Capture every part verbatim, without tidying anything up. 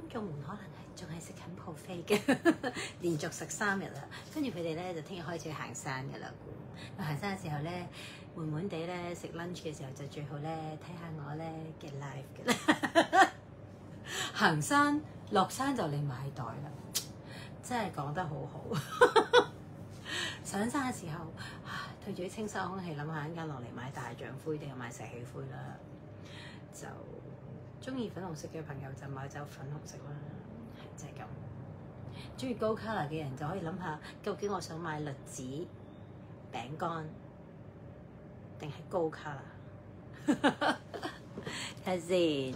眾們可能係仲係食緊 buffet 嘅，連續食三日啦。跟住佢哋咧就聽日開始去行山嘅啦。行山嘅時候咧，悶悶地咧食 lunch 嘅時候就最好咧睇下我咧嘅 live 嘅啦。行山落山就嚟買袋啦，真係講得好好。上山嘅時候，啊，對住啲清新空氣，諗下一陣間落嚟買大象灰定係買石器灰啦。就中意粉紅色嘅朋友就買走粉紅色啦，係就係咁。中意高 colour 嘅人就可以諗下，究竟我想買栗子餅乾定係高 colour？ 睇下先，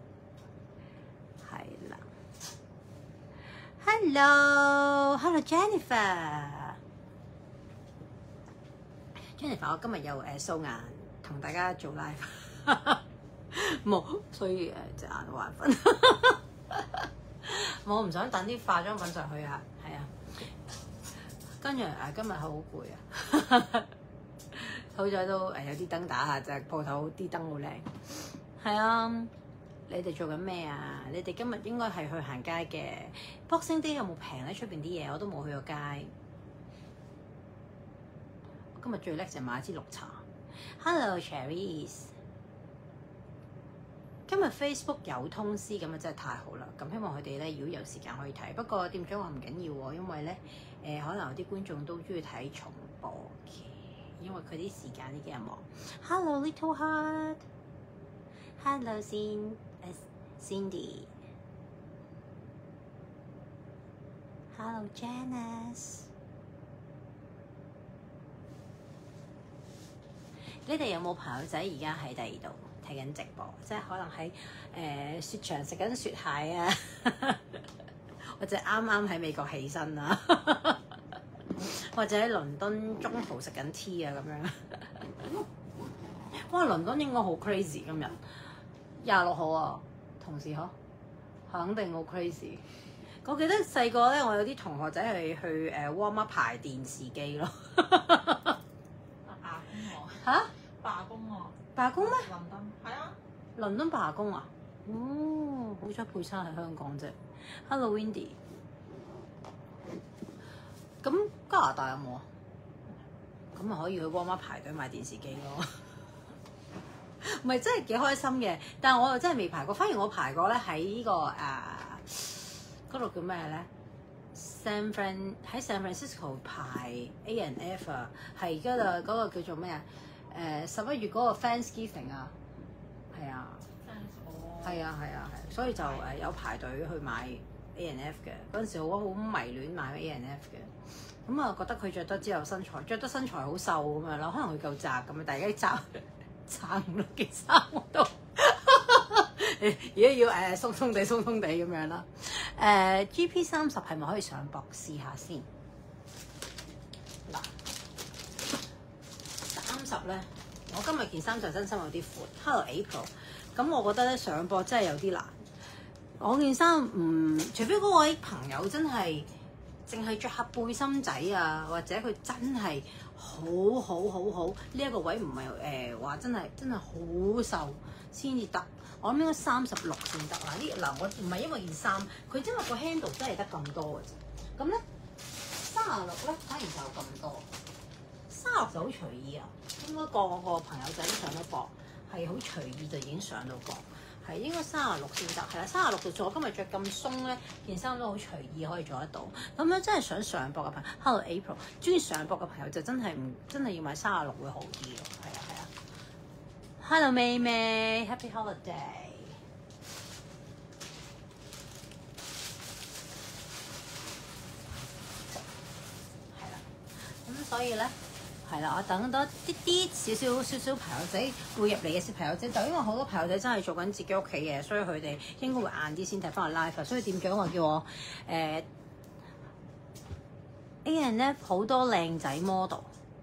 係啦。Hello，Hello Jennifer。Jennifer， 我今日又誒素顏同大家做 live， 冇，所以誒隻眼都眼瞓。我唔想等啲化妝品上去啊，係啊。跟住誒今日好攰啊，好彩都誒有啲燈打下，就係鋪頭啲燈好靚。係啊，你哋做緊咩啊？你哋今日應該係去行街嘅。Boxing Day 有冇平咧？出邊啲嘢我都冇去過街。今日最叻就係買支綠茶。Hello Cherries， 今日 Facebook 有通知咁啊，真係太好啦！咁希望佢哋咧，如果有時間可以睇。不過店長話唔緊要喎，因為咧誒、呃、可能有啲觀眾都中意睇重播嘅，因為佢啲時間已經係忙。Hello Little Heart，Hello Cindy，Hello Janice。你哋有冇朋友仔而家喺第二度睇緊直播？即係可能喺誒、呃、雪場食緊雪蟹啊，或者啱啱喺美國起身啊，或者喺倫敦中途食緊 tea 啊咁樣。哇！倫敦應該好 crazy 今日廿六號啊，同事呵，肯定好 crazy。我記得細個咧，我有啲同學仔係去誒 Walmart 排電視機咯。嚇！ 罷工啊！ 罷工咩？ 倫敦係啊， 倫敦罷工啊！哦，好彩佩珊喺香港啫。Hello Windy， 咁加拿大有冇啊？咁咪可以去 Walmart 排隊買電視機咯。唔係真係幾開心嘅，但係我又真係未排過。反而我排過咧喺呢個誒嗰度叫咩咧？San Fran 喺 San Francisco 排 A and F 啊，係嗰度嗰個叫做咩啊？誒十一月嗰個 Thanksgiving 啊，係啊，係啊係啊係，所以就誒有排隊去買 A and F 嘅嗰陣時，我好迷戀買 A and F 嘅，咁啊覺得佢着得之後身材着得身材好瘦咁樣啦，可能佢夠窄咁啊，大家爭爭唔到件衫度。而家要誒鬆鬆地鬆鬆地咁樣啦。誒、uh, G P 三十係咪可以上博試下先？嗱，三十咧，我今日件衫就真心有啲闊。Hello April， 咁我覺得咧上博真係有啲難。我件衫唔，除非嗰位朋友真係淨係着下背心仔啊，或者佢真係好好好好呢一個位唔係誒話真係真係好瘦先至得。我諗應該三十六先得啦。呢嗱我唔係因為件衫，佢因為個 handle 真係得咁多嘅啫。咁咧三十六咧反而就咁多，三十六就好隨意啊。應該個個朋友仔都上得博，係好隨意就已經上到博，係應該三十六先得。係啦，三十六就做。我今日着咁鬆咧，件衫都好隨意可以做得到。咁樣真係想上博嘅朋友 ，Hello April， 中意上博嘅朋友就真係唔真係要買三十六會好啲咯。係啊係啊。Hello 妹妹 ，Happy Holiday。係啦，咁所以咧，係啦，我等多啲啲少少少少朋友仔會入嚟嘅小朋友仔，就因為好多朋友仔真係做緊自己屋企嘅，所以佢哋應該會晏啲先睇翻個 live。所以店長話叫我誒、呃、A and F 好多靚仔 model。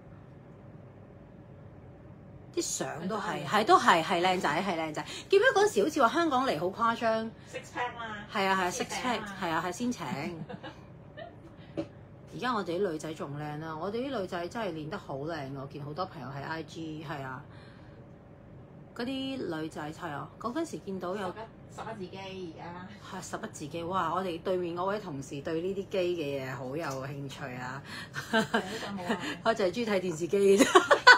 啲相都係，係都係係靚仔，係靚仔。記唔記得嗰時好似話香港嚟好誇張 six pack 嘛？ 係啊係 six pack， 係啊係先請。而家我哋啲女仔仲靚啦，我哋啲女仔真係練得好靚。我見好多朋友喺 I G 係啊，嗰啲女仔係啊，嗰陣時見到有十一字機而家。 係十一字機，哇！我哋對面嗰位同事對呢啲機嘅嘢好有興趣啊！我就係中意睇電視機啫，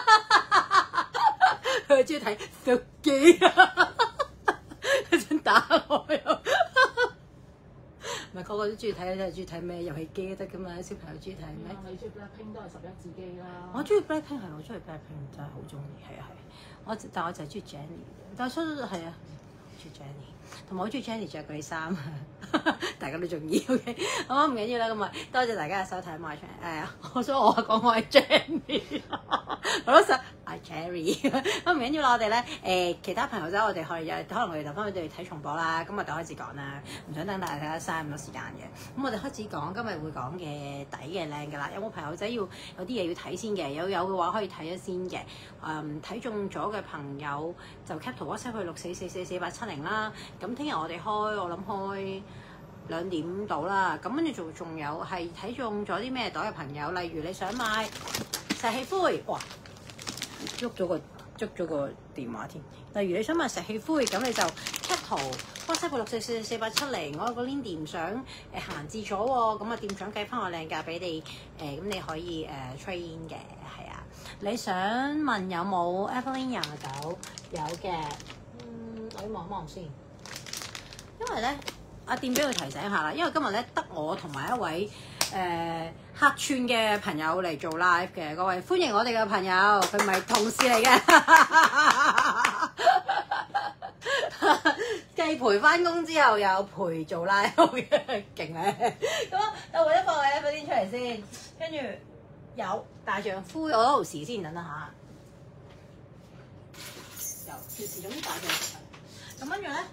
佢中意睇腳機啊！佢想打我又，唔係個個都中意睇，都係中意睇咩遊戲機都得噶嘛？小朋友中意睇咩？ 你中意 Blackpink 都係十一字機啦。 我中意 Blackpink 係，我中意 Blackpink 真係好中意，係啊係。我但我就係中意 Jennie，但係所以係啊，中意 Jennie。同埋我中意 Jennie 着嗰啲衫，大家都中意。OK，咁啊唔緊要啦，咁啊多謝大家嘅收睇 My Channel。誒，我想我講我係 Jennie，我都想係 Cherry。咁唔緊要啦，我哋咧誒其他朋友仔，我哋可以有可能我哋留翻佢哋睇重播啦。咁我哋開始講啦，唔想等大家嘥咁多時間嘅。咁我哋開始講今日會講嘅底嘅靚㗎啦。有冇朋友仔要有啲嘢要睇先嘅？有有嘅話可以睇咗先嘅。誒睇中咗嘅朋友就 cap 圖 WhatsApp 去六四四四四八七零啦。咁聽日我哋開，我諗開兩點到啦。咁跟住仲仲有係睇中咗啲咩袋嘅朋友，例如你想買石器灰，哇！喐咗個捉咗個電話添。例如你想買石器灰，咁你就 cap 圖 WhatsApp 去六四四四八七零。我有個 link 店想誒閒置咗喎，咁啊店長計翻個靚價俾你誒，咁、呃、你可以誒、呃、trade in 嘅，係啊。你想問有冇 Evelyn 廿九？有嘅，嗯，我要望一望先。因為咧，阿店俾佢提醒下啦，因為今日咧得我同埋一位誒、呃、客串嘅朋友嚟做 live 嘅，各位歡迎我哋嘅朋友，佢唔係同事嚟嘅，繼陪翻工之後又陪做 live 嘅，勁咧！咁我為咗放我 Evelyn 出嚟先，跟住有大丈夫，我攞條匙先，等等下，有條匙總之大丈夫，咁跟住咧。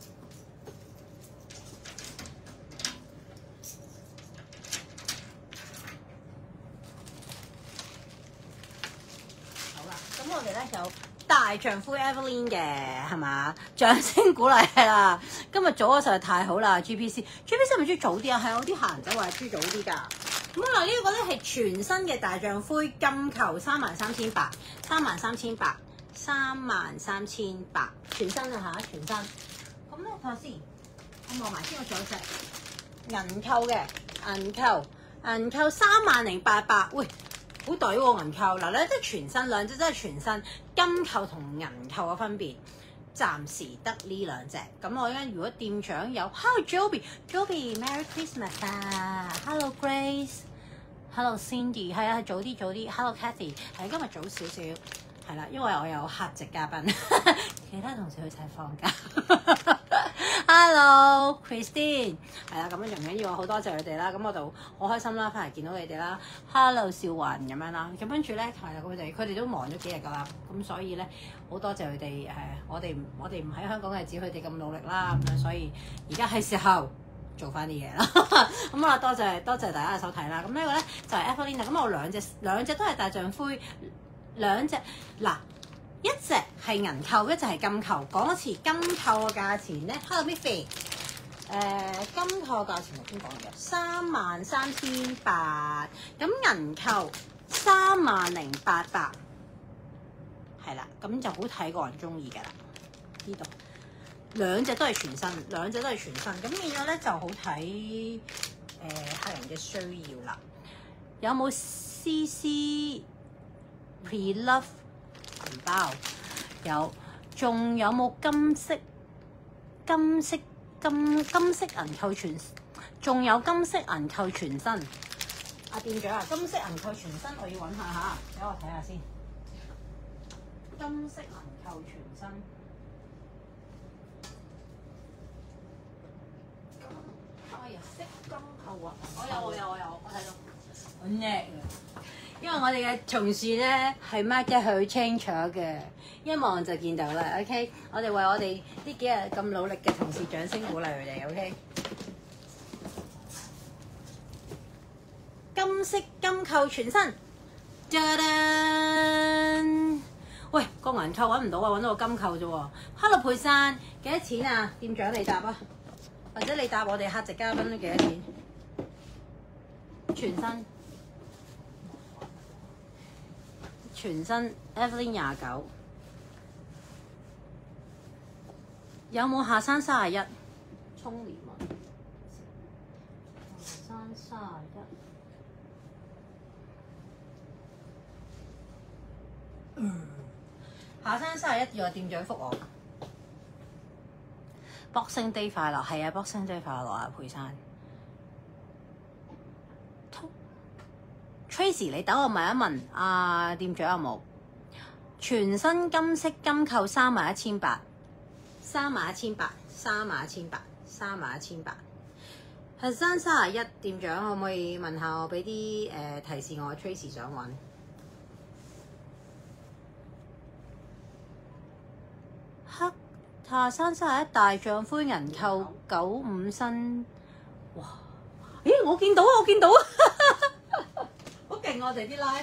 咁我哋咧有大丈夫 Evelyn 嘅係嘛？掌聲鼓勵啦！今日早咗實在太好啦 ！G P C G P C 係咪中意早啲啊？係有啲客人仔話中意早啲㗎。咁啊，呢個咧係全新嘅大丈夫金球，三萬三千八，三萬三千八，三萬三千八，全新啊嚇，全新。咁咧睇下先，我望埋先，我仲有隻銀扣嘅銀扣，銀扣三萬零八百，喂！好抵喎銀扣，嗱咧即係全新，兩隻真係全新，金扣同銀扣嘅分別，暫時得呢兩隻。咁我依家如果店長有 ，Hello Joby，Joby，Merry Christmas 啊 ，Hello Grace，Hello Cindy，係啊，係早啲早啲 ，Hello Cathy，係今日早少少，係啦，因為我有客席嘉賓，其他同事去晒放假。Hello Christine，係啦，咁樣唔緊要，好多謝佢哋啦，咁我就好開心啦，翻嚟見到你哋啦。Hello 少雲咁樣啦，咁跟住咧係啦，佢哋佢哋都忙咗幾日㗎啦，咁所以咧好多謝佢哋誒，我哋我哋唔喺香港嘅日子，佢哋咁努力啦，咁樣所以而家係時候做翻啲嘢啦。咁啊，多謝多謝大家嘅收睇啦。咁呢個咧就係 Evelyn，咁我兩隻兩隻都係大丈夫，兩隻嗱。一隻係銀扣，一隻係金扣。講一次金扣嘅價錢咧，Hello Miffy，誒金扣嘅價錢頭先講嘅三萬三千八，咁銀扣三萬零八百，係啦，咁就好睇個人中意嘅啦。呢度兩隻都係全新，兩隻都係全新，咁變咗咧就好睇誒、呃、客人嘅需要啦。有冇 C C Pre-Love？銀包有，仲有冇金色、金色、金金色銀扣全？仲有金色銀扣全新。阿店長啊，金色銀扣全新，我要揾下嚇，俾我睇下先。金色銀扣全新。哎呀，色金扣啊！我有，我有，我有，我睇到。好叻啊！因為我哋嘅同事咧係 mark 得去 change 咗嘅，一望就見到啦。OK，我哋為我哋呢幾日咁努力嘅同事掌聲鼓勵佢哋。OK，金色金扣全新，짜잔！喂，個銀扣揾唔到啊，揾到個金扣啫喎。Hello 佩珊，幾多錢啊？店長你答啊，或者你答我哋客席嘉賓都幾多錢？全新。全新 Evelyn 廿九， 有冇下山三十一？ 沖蓮啊！ 下山三十一。嗯。下山三十一要我店長覆我。Boxing Day 快樂，係啊 Boxing Day 快樂啊，培山。Tracy， 你等我問一問啊，店長有冇全身金色金扣三萬一千八，三萬一千八，三萬一千八，三萬一千八。下山三十一，店長可唔可以問下我，俾啲誒提示我 Tracy 想揾。黑下山三十一大丈夫銀扣九五新，哇！咦，我見到啊，我見到啊！好勁我哋啲 live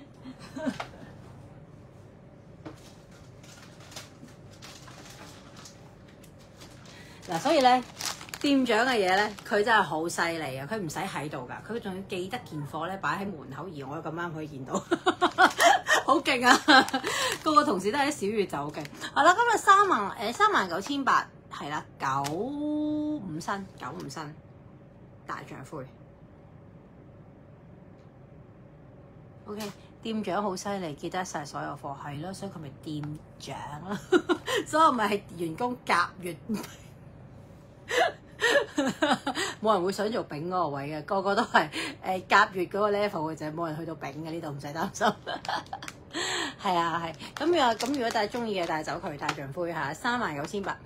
嗱，所以咧店長嘅嘢咧，佢真係好犀利啊！佢唔使喺度噶，佢仲要記得件貨咧擺喺門口，而我咁啱可以見到，好勁啊！個個同事都係啲小宇宙勁。好啦，今日三萬誒三萬九千八係啦，九五新九五新大丈夫。O.K. 店長好犀利，記得晒所有貨係咯，所以佢咪店長咯，所以咪係員工甲乙，冇人會想做丙嗰個位嘅，個個都係誒甲乙嗰個 level 嘅啫，冇人去到丙嘅，呢度唔使擔心。係啊係，咁如果咁如果大家中意嘅帶走佢大丈夫嚇，三萬九千八，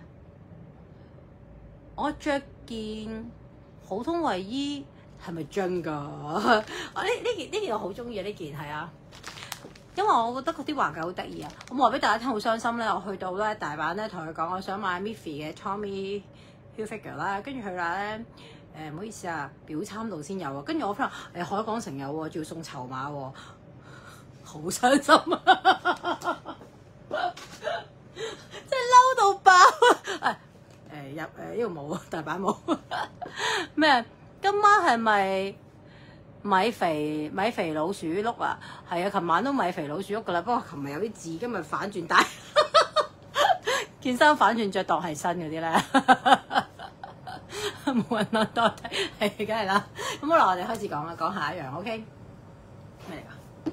我着件普通衞衣。係咪真㗎？我呢呢件呢件我好中意啊！呢件係啊，因為我覺得佢啲畫架好得意啊！我話俾大家聽，好傷心咧，我去到咧大阪咧，同佢講我想買 Miffy 嘅 Tommy Hilfiger 啦，跟住佢話咧誒唔好意思啊，表參道先有啊，跟住我 friend 話誒海港城有喎，仲要送籌碼喎，好傷心啊！真係嬲到爆啊！誒誒入誒呢度冇啊，大阪冇咩？今晚係咪米肥米肥老鼠碌啊？係啊，琴晚都米肥老鼠碌噶啦。不過琴日有啲字，今日反轉帶件衫反轉着當係新嗰啲咧，冇人攞代替，係梗係啦。咁好啦，我哋開始講啦，講下一樣 ，OK？ 咩嚟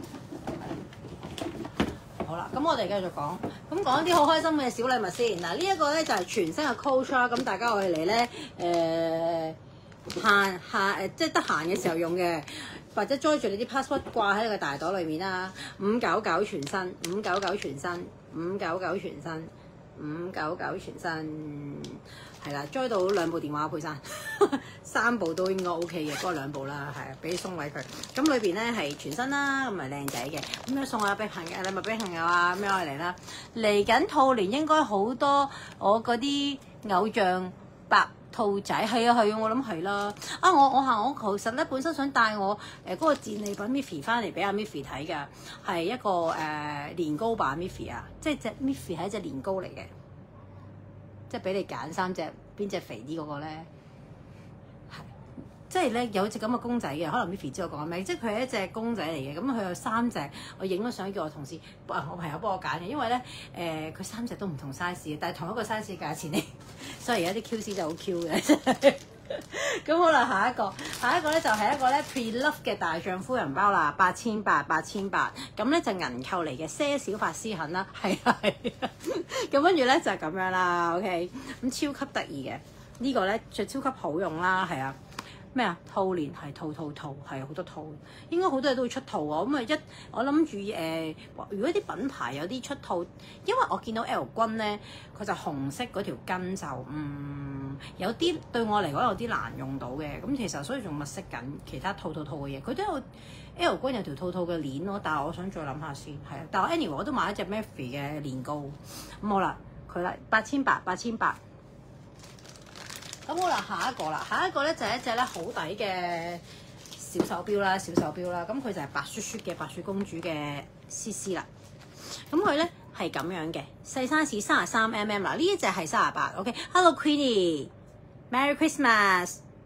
㗎？好啦，咁我哋繼續講，咁講啲好開心嘅小禮物先。嗱，呢一個咧就係全新嘅 Coach 啦，咁大家可以嚟咧誒。閒閒誒，即係得閒嘅時候用嘅，或者載住你啲 passport 掛喺你個大袋裏面啦。五九九全新，五九九全新，五九九全新，五九九全新，係啦，載到兩部電話配衫，三部都應該 OK 嘅，不過兩部啦，係啊，俾送位佢。咁裏邊咧係全新啦，咁咪靚仔嘅。咁樣送下俾朋友禮物俾朋友啊，咩可以嚟啦？嚟緊兔年應該好多我嗰啲偶像白兔仔係啊係啊，我諗係啦。啊我我行我其實咧本身想帶我誒嗰、呃那個戰利品 Miffy 翻嚟俾阿 Miffy 睇㗎，係一個誒、呃、年糕版 Miffy 啊，即係隻 Miffy 係一隻年糕嚟嘅，即係俾你揀三隻邊隻肥啲嗰個咧，係即係咧有隻咁嘅公仔嘅，可能 Miffy 知我講咩，即係佢係一隻公仔嚟嘅，咁佢有三隻，我影咗相叫我同事啊我朋友幫我揀嘅，因為咧誒佢三隻都唔同 size 嘅，但係同一個 size 嘅價錢咧。所以而家啲 Q C 就好 Q 嘅，咁好啦，下一個，下一個咧就係一個咧 Pre-Love 嘅大丈夫人包啦，八千八，八千八，咁咧就銀扣嚟嘅，些少髮絲痕啦，係啊係啊，咁跟住咧就係咁樣啦 ，OK，咁超級得意嘅，呢個咧就超級好用啦，係啊。咩啊？兔年係兔兔兔，係好多兔，應該好多嘢都會出兔啊！咁啊一，我諗住誒，如果啲品牌有啲出兔，因為我見到 L 君咧，佢就紅色嗰條筋就嗯有啲對我嚟講有啲難用到嘅，咁其實所以仲物色緊其他兔兔兔嘅嘢，佢都有 L 君有條兔兔嘅鏈咯，但係我想再諗下先，係啊，但係 anyway 我都買一隻 Miffy 嘅年糕，咁好啦，佢啦八千八，八千八。咁好啦，下一個啦，下一個咧就係一隻咧好抵嘅小手錶啦，小手錶啦，咁佢就係白雪雪嘅白雪公主嘅 C C 啦。咁佢咧係咁樣嘅，細 size 三十三 mm 啦，呢一隻係三十八。OK，Hello Queenie，Merry Christmas。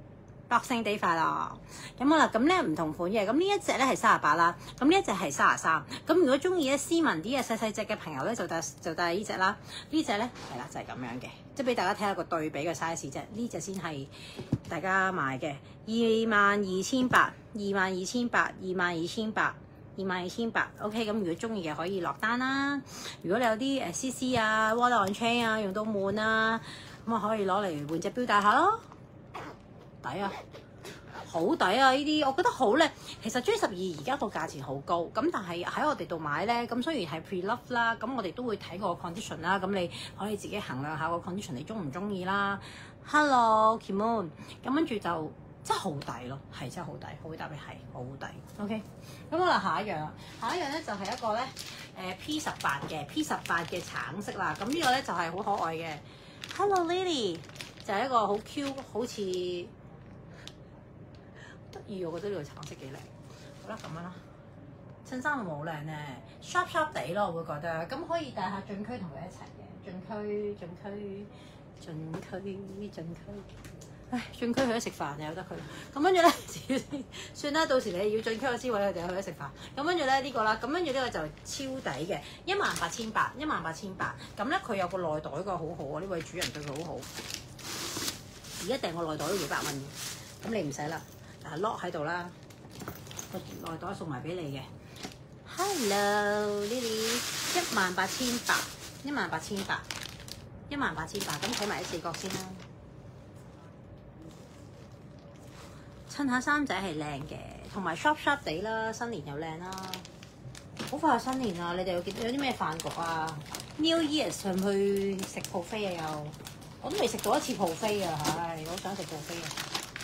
Boxing Day 快樂！咁好啦，咁咧唔同款嘅，咁呢一隻咧係三十八啦，咁呢一隻係三十三。咁如果中意咧斯文啲嘅細細隻嘅朋友咧，就帶就帶呢隻啦。呢隻咧係啦，就係、是、咁樣嘅，即係俾大家睇下個對比嘅 size 啫。呢隻先係大家買嘅，二萬二千八，二萬二千八，二萬二千八，二萬二千八。OK， 咁如果中意嘅可以落單啦。如果你有啲誒 C C 啊、Wallet on Chain 啊，用到悶啊，咁啊可以攞嚟換隻錶戴下咯。抵啊，好抵啊！呢啲我覺得好靚。其實 J 十二而家個價錢好高，咁但係喺我哋度買咧，咁雖然係 pre-love 啦，咁我哋都會睇個 condition 啦。咁你可以自己衡量下個 condition 你中唔中意啦。Hello Kimon，咁跟住就真係好抵咯，係真係好抵，好特別係好抵。OK，咁好啦，下一樣，下一樣咧就係一個咧誒 P 十八嘅 P 十八嘅橙色啦。咁呢個咧就係好可愛嘅。Hello Lily，就係一個好 Q， 好似〜得意，我覺得呢個橙色幾靚。好啦，咁樣啦，襯衫會冇靚咧，sharp sharp 地咯，我會覺得。咁可以帶下進區同佢一齊嘅，進區進區進區進區。唉，進區去咗食飯又有得佢。咁跟住咧，算啦，到時你要進區我知位，我哋去咗食飯。咁跟住咧呢個啦，咁跟住呢個就超抵嘅，一萬八千八，一萬八千八。咁咧佢有個內袋個好好啊，呢位主人對佢好好。而家訂個內袋都幾百蚊嘅，咁你唔使啦。嗱 lock 喺度啦，個內袋送埋俾你嘅。Hello Lily， 一萬八千八，一萬八千八，一萬八千八，咁睇埋啲四角先啦。襯下衫仔係靚嘅，同埋 sharp sharp 地啦，新年又靚啦。好快係新年啦，你哋有見有啲咩飯局啊 ？New Year 上去食 buffet 啊又，我都未食到一次 buffet 啊，唉，我好想食 buffet 啊！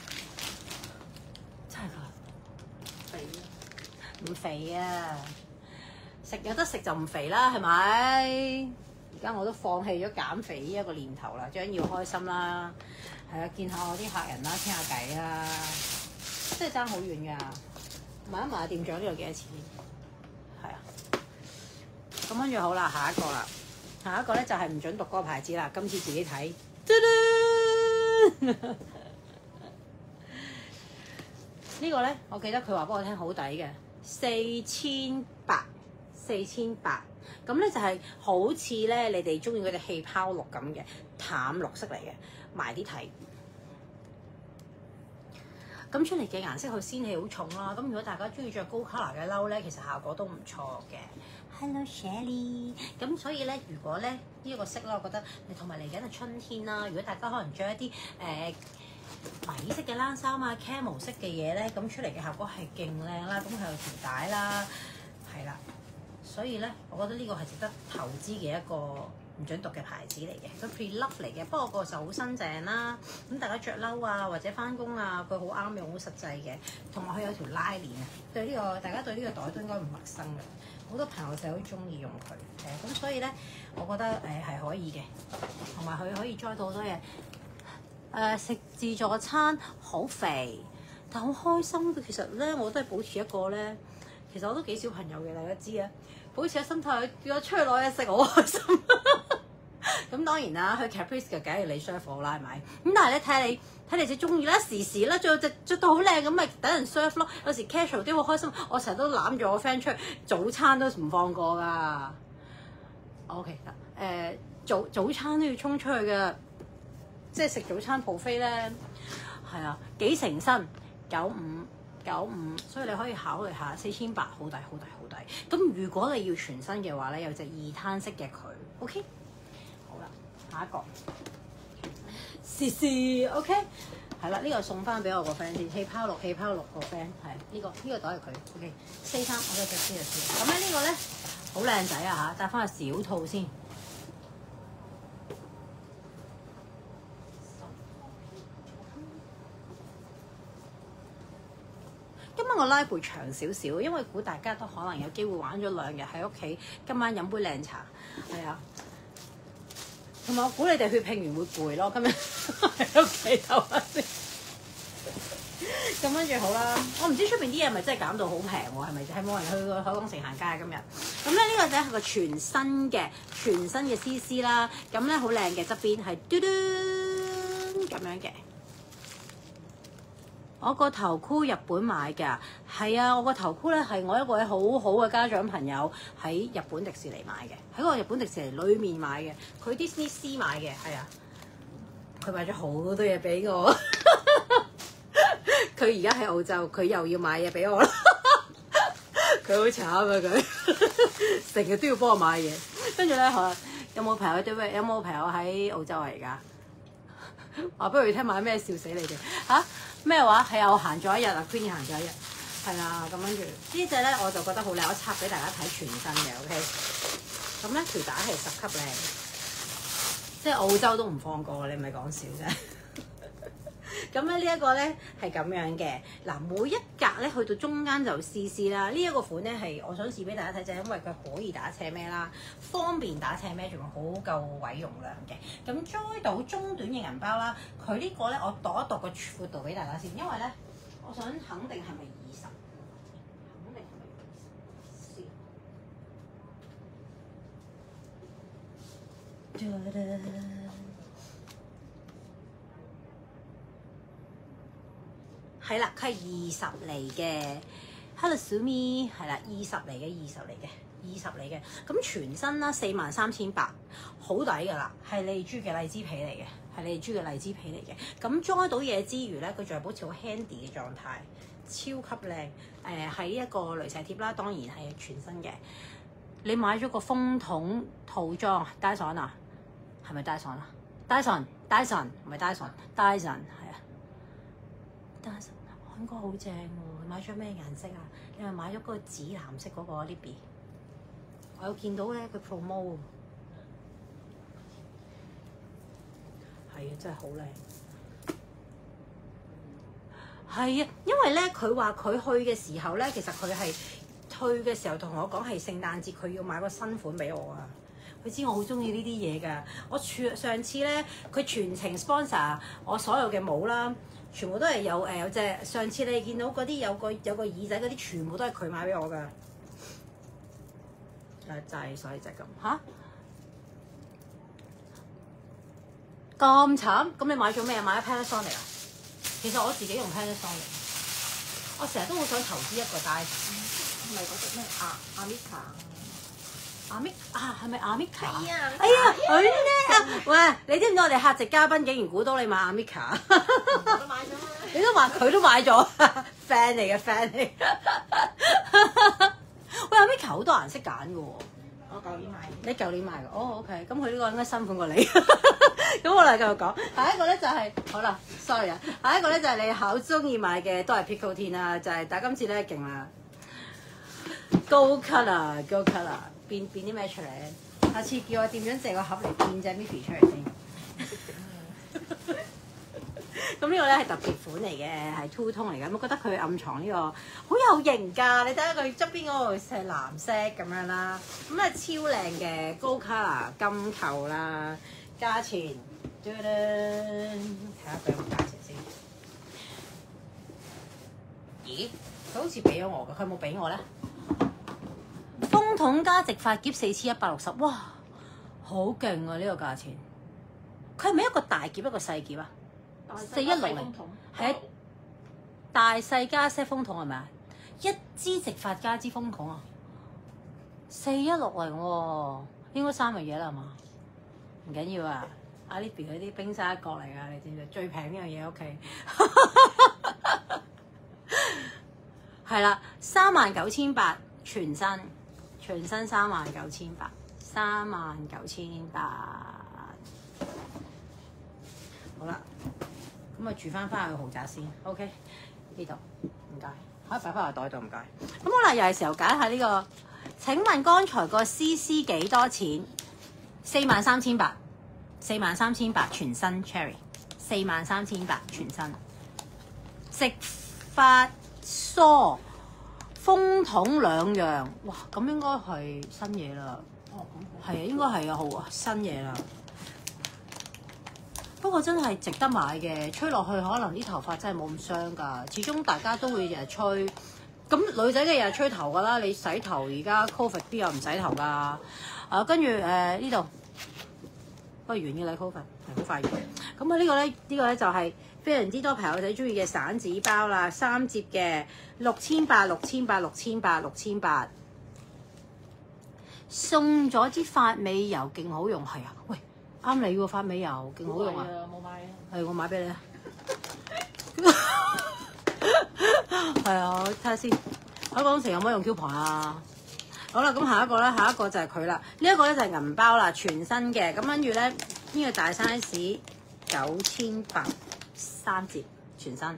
唔肥啊！食有得食就唔肥啦，係咪？而家我都放棄咗減肥呢一個念頭啦，將要開心啦，係啊，見下我啲客人啦，傾下偈啦，真係爭好遠㗎。問一問店長呢度幾多錢？係啊。咁跟住好啦，下一個啦，下一個咧就係唔準讀嗰個牌子啦，今次自己睇。呢個咧，我記得佢話俾我聽好抵嘅。四千八，四千八，咁咧就係好似咧你哋中意嗰隻氣泡綠咁嘅淡綠色嚟嘅，埋啲睇。咁出嚟嘅顏色佢鮮氣好重啦，咁如果大家中意着高 colour 嘅褸咧，其實效果都唔錯嘅。Hello Shelly， 咁所以咧，如果咧呢一、這個色咧，我覺得你同埋嚟緊係春天啦，如果大家可能着一啲誒，呃米色嘅冷衫啊 ，camel 色嘅嘢咧，咁出嚟嘅效果係勁靚啦，咁佢有條帶啦，係啦，所以咧，我覺得呢個係值得投資嘅一個唔準讀嘅牌子嚟嘅，佢 pre-love 嚟嘅，不過個就好新淨啦，咁大家着褸啊或者翻工啊，佢好啱用，好實際嘅，同埋佢有條拉鏈啊，對呢、這個大家對呢個袋都應該唔陌生嘅，好多朋友仔好中意用佢，誒咁所以咧，我覺得誒係、呃、可以嘅，同埋佢可以載到好多嘢。誒、呃、食自助餐好肥，但好開心嘅。其實咧，我都係保持一個咧，其實我都幾小朋友嘅，大家知啊。保持個心態，叫我出去攞嘢食，好開心。咁當然啦，去 Caprice 嘅梗係你 serve 我啦，係咪？咁但係咧，睇下你睇你自己中意啦，時時啦，最後著著到好靚咁咪等人 serve 咯。有時 casual 啲好開心，我成日都攬住我 friend 出去，早餐都唔放過㗎。OK 啦，誒早早餐都要衝出去嘅。即係食早餐 buffet 咧，係啊，幾成新九五九五，所以你可以考慮下四千八，好抵好抵好抵。咁如果你要全新嘅話咧，有隻二灘式嘅佢 ，OK， 好啦，下一個試試 OK， 係啦，呢、這個送翻俾我個 friend 先，氣泡綠氣泡綠個 friend 係呢個呢、這個袋係佢 OK， 四三我都着先就先。咁咧呢個咧好靚仔啊嚇，帶翻個小套先。今晚我拉會長少少，因為估大家都可能有機會玩咗兩日喺屋企，今晚飲杯靚茶，係啊。同埋我估你哋血拼完會攰咯，今日喺屋企唞下先。咁跟住好啦，我唔知出邊啲嘢咪真係減到好平喎，係咪？係冇人去過海港城行街啊今日。咁咧呢個就係個全新嘅全新嘅 C C 啦，咁咧好靚嘅側邊係嘟嘟咁樣嘅。 我個頭箍日本買㗎，係啊！我個頭箍咧係我一位好好嘅家長朋友喺日本迪士尼買嘅，喺個日本迪士尼裏面買嘅，佢 Disney Sea 買嘅，係啊！佢買咗好多嘢俾我，佢而家喺澳洲，佢又要買嘢俾我啦，佢好慘啊佢，成日都要幫我買嘢，跟住咧有冇朋友對有冇朋友喺澳洲啊而家？話俾佢聽買咩，笑死你哋嚇咩話？係啊，我行咗一日啊 Queenie 行咗一日，係啦，咁跟住呢隻咧我就覺得好靚，我拆俾大家睇全身嘅 ，OK。咁咧條帶係十級靚，即係澳洲都唔放過，你唔係講笑啫。咁咧呢一個咧係咁樣嘅，嗱每一格咧去到中間就試試啦。呢、這、一個款咧係我想試俾大家睇，就係因為佢可以打斜孭啦，方便打斜孭，仲好夠位容量嘅。咁載到中短型銀包啦，佢呢個咧我度一度個闊度俾大家先，因為咧我想肯定係咪二十，肯定係咪二十先。係啦，佢係二十嚟嘅 ，Hello Sumi， 係啦，二十嚟嘅，二十嚟嘅，二十嚟嘅。咁全身啦，四萬三千八，好抵㗎啦，係麗珠嘅荔枝皮嚟嘅，係麗珠嘅荔枝皮嚟嘅。咁裝到嘢之餘咧，佢仲係保持好 handy 嘅狀態，超級靚。誒、呃，喺一個雷射貼啦，當然係全身嘅。你買咗個風筒套裝啊 ，Dyson 啊，係咪 Dyson 啊 ？Dyson，Dyson 唔係 Dyson，Dyson 係啊，Dyson。應該好正喎！買咗咩顏色啊？你係買咗嗰個紫藍色嗰個 Libby？ 我有見到咧，佢 promo 係啊，真係好靚。係啊，因為咧佢話佢去嘅時候咧，其實佢係去嘅時候同我講係聖誕節，佢要買個新款俾我啊！佢知我好中意呢啲嘢㗎。我全上次咧，佢全程 sponsor 我所有嘅帽啦。全部都係有誒有隻，上次你見到嗰啲有個有個耳仔嗰啲，全部都係佢買俾我㗎。誒就係所以就係咁嚇，咁慘！咁你買咗咩啊？買咗 Panasonic 啊？其實我自己用 Panasonic， 我成日都好想投資一個戴森， 唔係嗰隻咩阿阿 Mika。 阿 Mic 啊，係咪阿 Mika？ 係啊！ 哎呀，好叻啊！喂，你知唔知我哋客席嘉賓竟然估到你買阿 Mika？ 我都買咗啦。 你都話佢都買咗，fan 嚟嘅 fan 嚟。喂，阿 Mika 好多顏色揀嘅喎。 我舊年買。 你舊年買嘅？哦 ，OK，咁佢呢個應該新款過你。咁我哋繼續講，下一個咧就係、是、好啦 ，sorry 啊，下一個咧就係、是、你好中意買嘅，都係 Pico 天啦，就係、是、但係今次咧勁啦，高 colour 高 colour。變變啲咩出嚟咧？下次叫我店長借個盒嚟變隻 Miffy 出嚟先。咁呢個咧係特別款嚟嘅，係 two tone 嚟嘅。我覺得佢暗藏呢、呢個好有型㗎。你睇下佢側邊嗰個係藍色咁樣啦，咁啊超靚嘅高 colour 金扣啦，價錢，睇下佢有冇價錢先。咦？佢好似俾咗我㗎，佢有冇俾我咧？風筒加直髮夾四千一百六十，哇，好勁啊！呢、呢個價錢，佢係咪一個大夾一個細夾啊？四一六零，係啊，大細加 set 風筒係咪啊？一支直髮加支風筒啊，四一六零喎，應該三樣嘢啦係嘛？唔緊要啊，阿 Libby 嗰啲冰沙角嚟㗎，你知唔知？最平呢樣嘢屋企，係啦，三萬九千八全身。全身三萬九千八，三萬九千八，好啦，咁啊住翻翻去豪宅先 ，OK？ 呢度唔該，可以擺翻落袋度唔該。咁好啦，又係時候解下呢個。請問剛才個 C C 幾多錢？四萬三千八，四萬三千八全身 Cherry， 四萬三千八全身。直髮梳。風筒兩樣，哇！咁應該係新嘢啦。哦，咁係啊，應該係啊，好新嘢啦。不過真係值得買嘅，吹落去可能啲頭髮真係冇咁傷㗎。始終大家都會日日吹，咁女仔嘅日日吹頭㗎啦。你洗頭而家 Covid 邊有唔洗頭㗎？啊，跟住誒呢度，不過完嘅啦 Covid，係好快完。咁啊呢個咧，呢個咧就係非常之多朋友仔中意嘅散紙包啦，三折嘅六千八、六千八、六千八、六千八，送咗支髮尾油，勁好用，係啊，喂，啱你喎，髮尾油勁好用啊， 冇買啊， 係我買俾你啊，係啊，睇下先，香港城有冇用 coupon 啊？好啦，咁下一個咧，下一個就係佢啦。呢一個咧就係銀包啦，全新嘅。咁跟住咧，呢個大 size 九千八三折，全新。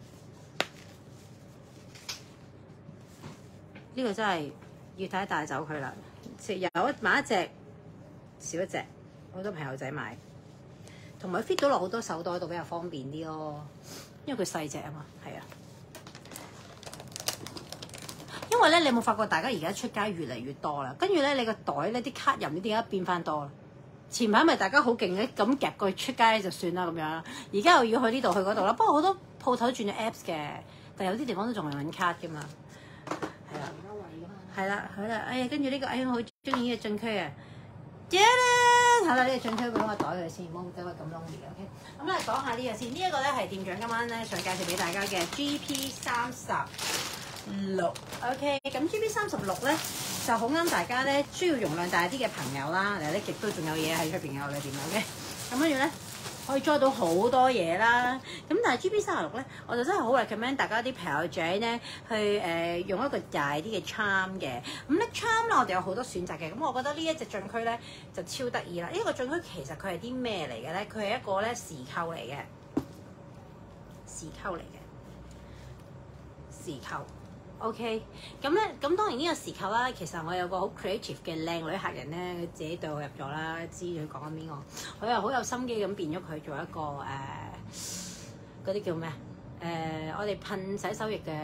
呢個真係要睇帶走佢啦。有買一隻少一隻，好多朋友仔買，同埋 fit 到落好多手袋度比較方便啲咯。因為佢細隻啊嘛，係啊。因為咧，你有冇發覺大家而家出街越嚟越多啦？跟住咧，你個袋咧啲卡入呢點解變翻多啦？前排咪大家好勁嘅，咁夾佢出街就算啦咁樣。而家又要去呢度去嗰度啦。不過好多鋪頭轉咗 Apps 嘅，但有啲地方都仲係揾卡嘅嘛。係啦，係啦，係啦。哎呀，跟住呢個哎呀，我好中意呢個進區啊！耶啦，係啦，呢個進區俾我袋佢先，唔好等佢咁 lonely 嘅。OK，咁咧講下呢個先。呢一個咧係店長今晚咧想介紹俾大家嘅 G P 三十六 OK， 咁 G P 三十六咧就好啱大家咧，需要容量大啲嘅朋友啦。嗱，咧亦都仲有嘢喺出邊嘅我裏邊 OK，咁跟住咧可以載到好多嘢啦。咁但係 G P 三十六咧，我就真係好 recommend 大家啲朋友仔咧去誒、呃、用一個大啲嘅 charm 嘅。咁咧 charm 咧我哋有好多選擇嘅。咁我覺得呢一隻進區咧就超得意啦。呢、這個進區其實佢係啲咩嚟嘅咧？佢係一個咧匙扣嚟嘅，匙扣嚟嘅，匙扣。OK，咁咧，咁當然呢個時扣啦，其實我有個好 creative 嘅靚女客人咧，佢自己對我入咗啦，知佢講緊邊個，佢又好有心機咁變咗佢做一個誒嗰啲叫咩啊？誒、呃，我哋噴洗手液嘅，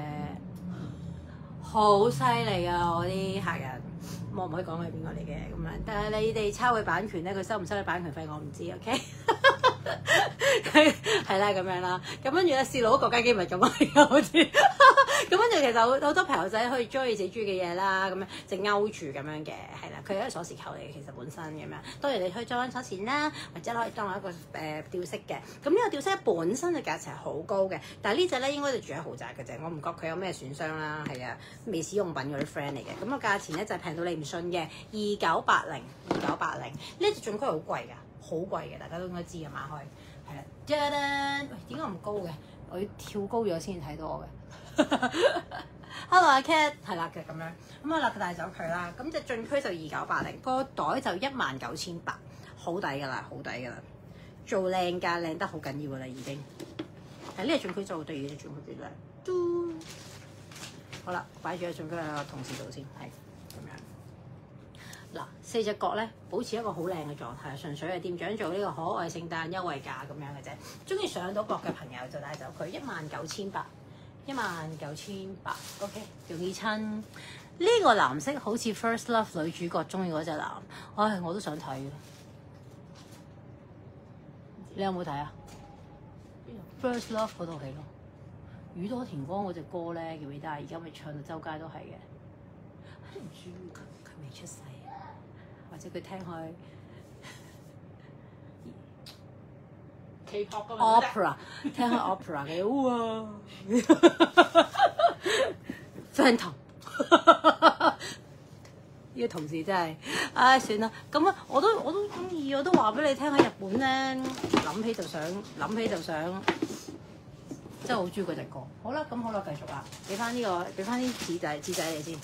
好犀利啊！我啲客人，我唔可以講佢係邊個嚟嘅咁樣，但係你哋抄佢版權咧，佢收唔收你版權費我唔知 ，OK？佢係啦咁樣啦，咁跟住咧試攞國家機密咁啊，好似咁跟住其實好好多朋友仔可以中意自己中意嘅嘢啦，咁樣就勾住咁樣嘅，係啦，佢係一個鎖匙扣嚟嘅，其實本身咁樣，當然你可以裝鎖匙啦，或者可以當一個誒、呃、吊飾嘅，咁呢個吊飾本身嘅價錢係好高嘅，但係呢隻咧應該就住喺豪宅嘅啫，我唔覺佢有咩損傷啦，係啊，美使用品嗰啲 friend 嚟嘅，咁、那個價錢咧就係平到你唔信嘅，二九八零，二九八零，呢隻進區好貴㗎。好貴嘅，大家都應該知嘅，買開係啦。噔噔，喂，點解咁高嘅？我要跳高咗先睇到我嘅。Hello，阿 Cat，係啦嘅咁樣，咁啊，帶走佢啦。咁隻進區就二九八零，個袋就一萬九千八，好抵㗎啦，好抵㗎啦。做靚價，靚得好緊要㗎啦，已經。係呢個進區就對呢隻進區幾靚。嘟，好啦，擺住喺進區嘅同事度先，係咁樣。嗱，四隻角咧，保持一個好靚嘅狀態，純粹係店長做呢個可愛聖誕優惠價咁樣嘅啫。中意上到角嘅朋友就帶走佢，一萬九千八，一萬九千八 ，OK， 容易親。呢、這個藍色好似 First Love 女主角中意嗰隻藍，唉，我都想睇嘅。你有冇睇啊？First Love 嗰套戲咯，宇多田光嗰隻歌咧，記唔記得啊？而家咪唱到周街都係嘅。唔知佢佢未出世。或者佢聽開 K-pop 㗎嘛 opera， 聽開 opera 嘅哇，Phantom 呢個同事真係，唉、哎、算啦，咁啊我都我都中意，我都話俾你聽喺日本咧，諗起就想，諗起就想，真係好中意嗰隻歌。好啦，咁好啦，繼續啦，俾翻呢個，俾翻啲紙仔紙仔你先。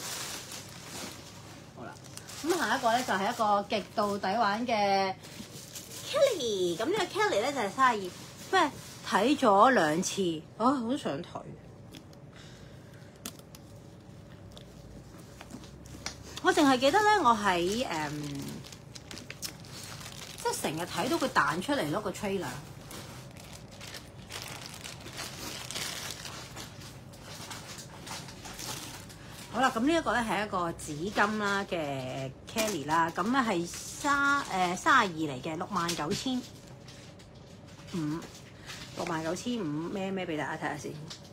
咁下一個咧就係一個極度抵玩嘅 Kelly， 咁呢個 Kelly 咧就係三十二，咩睇咗兩次，啊好想睇。我淨係記得咧，我喺誒，即係成日睇到佢彈出嚟咯個 trailer。好啦，咁呢一個咧係一個紙巾啦嘅 Kelly 啦，咁咧係三誒三十二嚟嘅，六萬九千五，六萬九千五咩咩俾大家睇下先，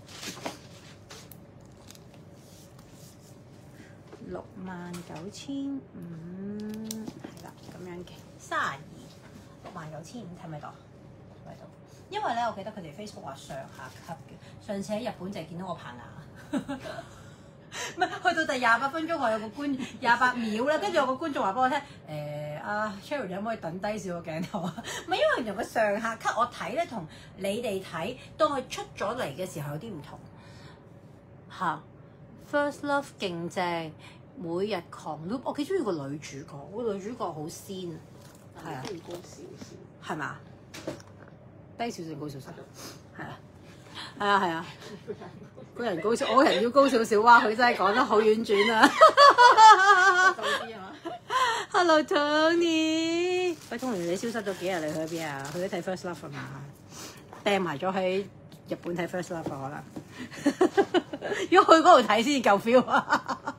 六萬九千五係啦，咁樣嘅三十二，六萬九千五睇唔睇到？睇到， 因為咧我記得佢哋 Facebook 話上下級嘅，上次喺日本就係見到我棚牙。唔係去到第廿八分鐘，我有個觀廿八秒啦，跟住有個觀眾話俾我聽，誒阿 Cheryl 你可唔可以等低少個鏡頭啊？唔係因為原來個上下級我睇咧同你哋睇，當佢出咗嚟嘅時候有啲唔同嚇。First Love 勁正，每日狂 loop，我幾中意個女主角，個女主角好仙，係啊， 高少少， 係嘛？低少少高少少，係啊，係啊，係啊。個人高少，我個人要高少少哇！佢真係講得好婉轉啊高啲啊嘛。 Hello Tony，喂 Tony，你消失咗幾日？你去咗邊啊？去咗睇 First Love 啊嘛？掟埋咗喺日本睇 First Love 可能。如果去嗰度睇先至夠 feel 啊！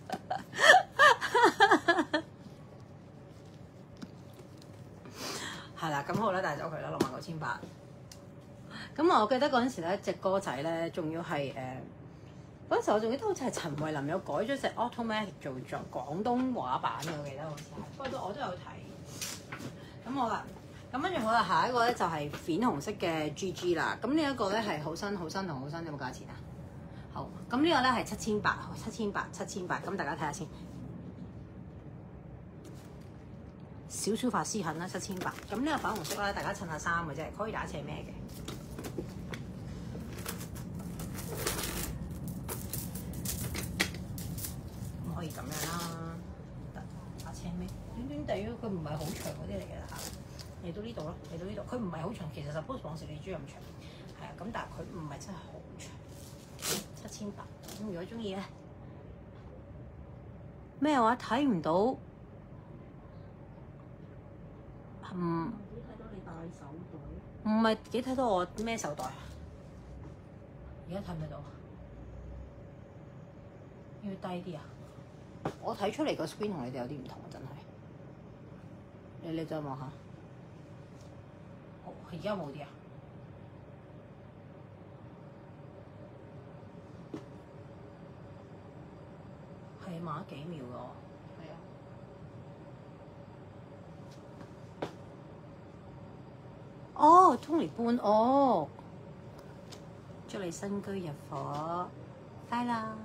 係啦，咁好啦，帶走佢啦，六萬九千八。咁我記得嗰陣時咧，隻歌仔咧，仲要係誒嗰陣時，我仲記得好似係陳慧琳有改咗隻 Automatic 做咗廣東話版嘅，我記得好似係。不過都我都有睇。咁好啦，咁跟住好啦，下一個咧就係粉紅色嘅 G G 啦。咁呢一個咧係好新、好新同好新，有冇價錢啊？好，咁呢個咧係七千八，七千八，七千八。咁大家睇下先。小小法師肯啦，七千八。咁呢個粉紅色咧，大家襯下衫嘅啫，可以打斜咩嘅。可以咁樣啦，打斜咩？短短地佢唔係好長嗰啲嚟嘅嚇。嚟到呢度咯，嚟到呢度，佢唔係好長，其實 suppose 往時你中意咁長，係啊，咁但係佢唔係真係好長，七千八。咁如果中意咧，咩話睇唔到？嗯， 幾睇到你戴手袋？ 唔係幾睇到我咩手袋啊？而家睇唔睇到？要低啲啊！我睇出嚟個 screen 同你哋有啲唔同啊，真係。你你再望下。好，而家冇啲啊。係慢咗幾秒㗎喎。係啊。哦 ，Tony 搬哦，祝你新居入伙，快啦！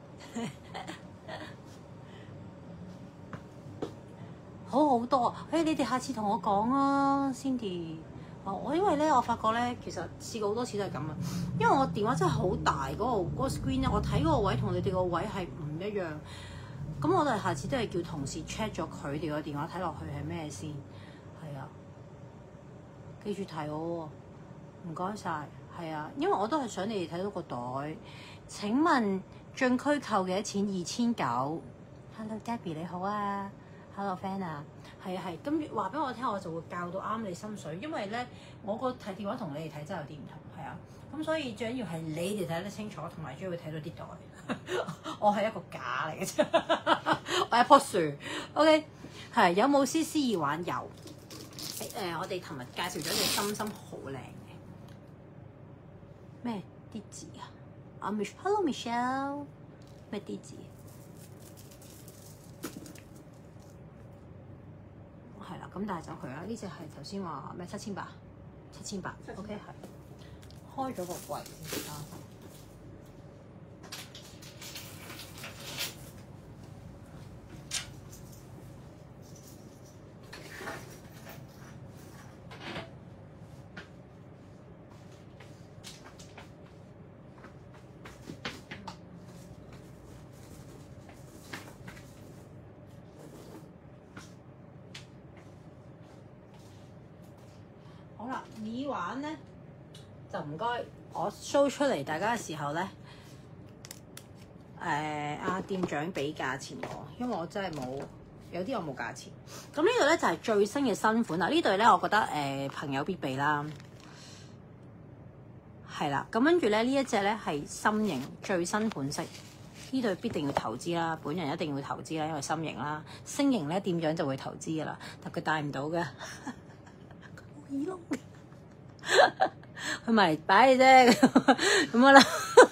好好多啊！誒、哎，你哋下次同我講啊，Cindy。哦，我因為咧，我發覺咧，其實試過好多次都係咁啊。因為我電話真係好大，嗰、那個嗰個 screen 咧，我睇嗰個位同你哋個位係唔一樣。咁我哋下次都係叫同事 check 咗佢哋個電話睇落去係咩先。係啊，記住提我喎，唔該晒。係啊，因為我都係想你哋睇到個袋。請問進區購幾多錢？二千九。Hello Debbie 你好啊 ，Hello Fan 啊，係啊係，跟住話俾我聽，我就會教到啱你心水，因為咧我個睇電話同你哋睇真係有啲唔同，係啊，咁所以最緊要係你哋睇得清楚，同埋最緊要睇到啲袋。我係一個架嚟嘅啫，我係一棵樹。OK， 係有冇絲絲耳環？有。誒、呃，我哋琴日介紹咗隻心心好靚嘅。咩啲字啊？啊 Mich，Hello Michelle， 咩啲字？係啦，咁帶走佢啦。呢隻係頭先話咩七千八，七千八。OK 係。開咗個櫃先啦。好啦，耳環咧就唔該，我 show 出嚟大家嘅時候咧，誒阿店長俾價錢我，因為我真係冇有啲我冇價錢。咁呢度咧就係、是、最新嘅新款啦。呢對咧我覺得誒、呃、朋友必備啦，係啦。咁跟住咧呢一隻咧係心形最新款式，呢對必定要投資啦，本人一定要投資啦，因為心形啦，星形咧店長就會投資噶啦，但佢戴唔到嘅。耳窿嘅，佢咪擺嘅啫，咁樣啦，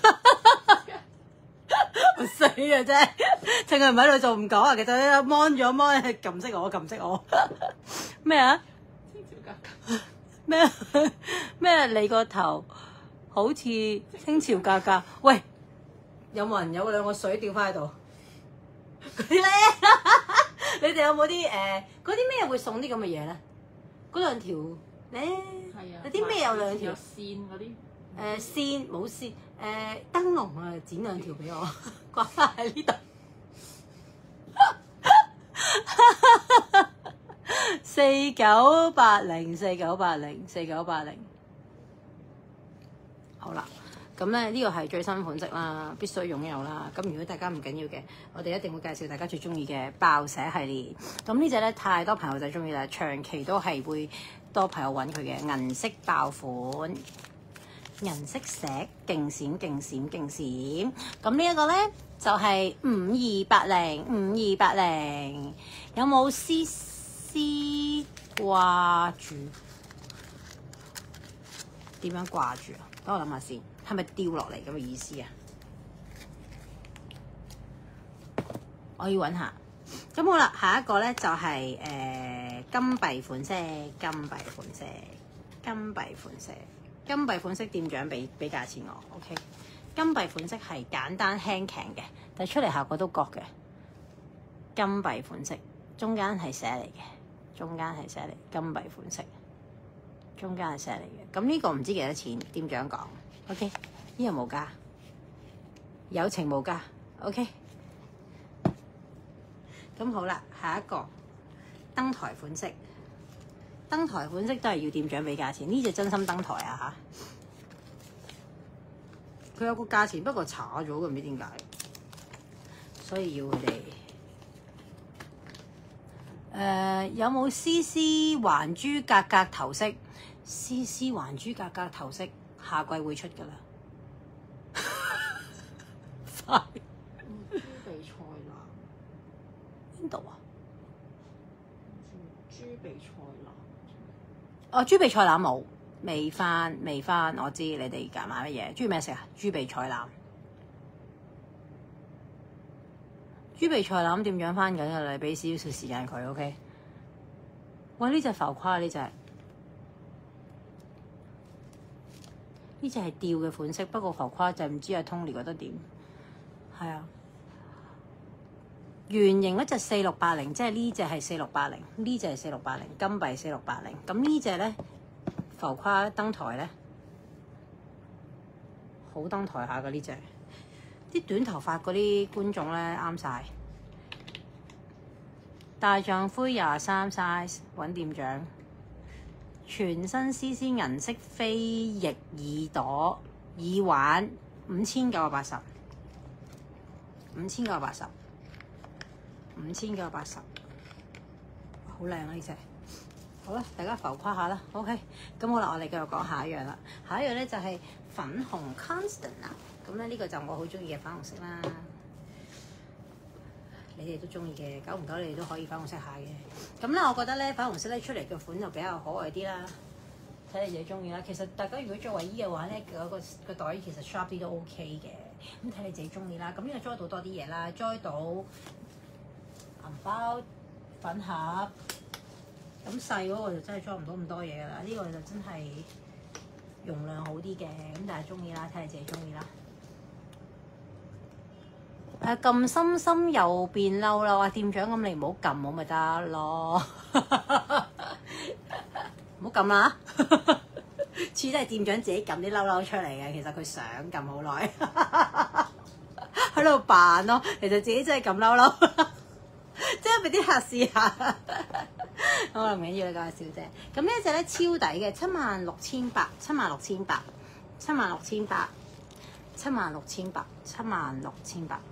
好衰啊真係，趁佢唔喺度做唔講啊，其實咧 mon 咗 mon 撳熄我，撳熄我咩啊？ 咩咩？你個頭好似清朝格格。喂，有冇人有兩個水掉翻喺度？嗰啲咧，你哋有冇啲誒嗰啲咩會送啲咁嘅嘢咧？嗰兩條咧， 係啊， 有啲咩有兩條有線嗰啲？ 誒線冇線誒燈籠啊，剪兩條俾我掛翻喺呢度。四九八零四九八零四九八零，好啦，咁咧呢個係最新款式啦，必須擁有啦。咁如果大家唔緊要嘅，我哋一定會介紹大家最中意嘅爆寫系列。咁呢隻咧太多朋友仔中意啦，長期都係會多朋友揾佢嘅銀色爆款，銀色石勁閃勁閃勁閃。咁呢一個咧就係五二八零五二八零，有冇 C C 掛住？點樣掛住啊？等我諗下先，係咪掉落嚟咁嘅意思啊？我要揾下。咁好啦，下一個咧就係、是、誒、呃、金幣款式，金幣款式，金幣款式，金幣款式店長俾俾價錢我 ，OK。金幣款式係簡單輕強嘅，但係出嚟效果都覺嘅。金幣款式中間係寫嚟嘅，中間係寫嚟金幣款式，中間係寫嚟嘅。咁呢個唔知幾多錢，店長講 OK。呢個冇加，友情冇加 OK。咁好啦，下一個燈台款式，燈台款式都係要店長俾價錢。呢隻真心燈台啊嚇，佢有個價錢，不過查咗嘅，唔知點解，所以要佢哋。誒、呃、有冇 C C 還珠格格頭飾 ？C C 還珠格格頭飾下季會出㗎啦，快！ 豬鼻菜籃邊度啊？ 豬鼻菜籃哦，豬鼻菜籃冇，未翻未翻，我知你哋揀買乜嘢？中意咩食啊？豬鼻菜籃，豬鼻菜籃點樣翻緊㗎啦？你俾少少時間佢 ，OK？喂，呢隻浮誇，呢隻呢隻係吊嘅款式，不過浮誇就唔知阿 Tony 覺得點？係啊，圓形嗰隻四六八零，即係呢隻係四六八零，呢隻係四六八零，金幣四六八零。咁呢隻咧浮誇燈台咧，好燈台下嘅呢隻，啲短頭髮嗰啲觀眾咧啱晒。大象灰廿三 size 揾店長，全身 C C 銀色飛翼耳朵耳環五千九百八十，五千九百八十，五千九百八十，好靚啊呢隻！好啦，大家浮誇下啦 ，OK。咁好啦，我哋繼續講下一樣啦。下一樣咧就係粉紅 Constant 啊，咁咧呢個就我好中意嘅粉紅色啦。你哋都中意嘅，久唔久你哋都可以粉紅色下嘅。咁咧，我覺得咧粉紅色咧出嚟嘅款就比較可愛啲啦。睇你自己中意啦。其實大家如果着衞衣嘅話咧，嗰、嗰個個袋其實 sharp 啲都 OK 嘅。咁睇你自己中意啦。咁呢個裝到多啲嘢啦，裝到銀包、粉盒。咁細嗰個就真係裝唔到咁多嘢㗎啦。呢、呢個就真係容量好啲嘅。咁但係中意啦，睇你自己中意啦。誒撳心心又變嬲啦！話店長咁，你唔好撳我咪得咯，唔好撳啦！似都係店長自己撳啲嬲嬲出嚟嘅，其實佢想撳好耐，喺度扮咯。其實自己真係撳嬲嬲，即係俾啲客試下。好啦，唔緊要啦，各位小姐。咁呢一隻咧超抵嘅，七萬六千八，七萬六千八，七萬六千八，七萬六千八，七萬六千八。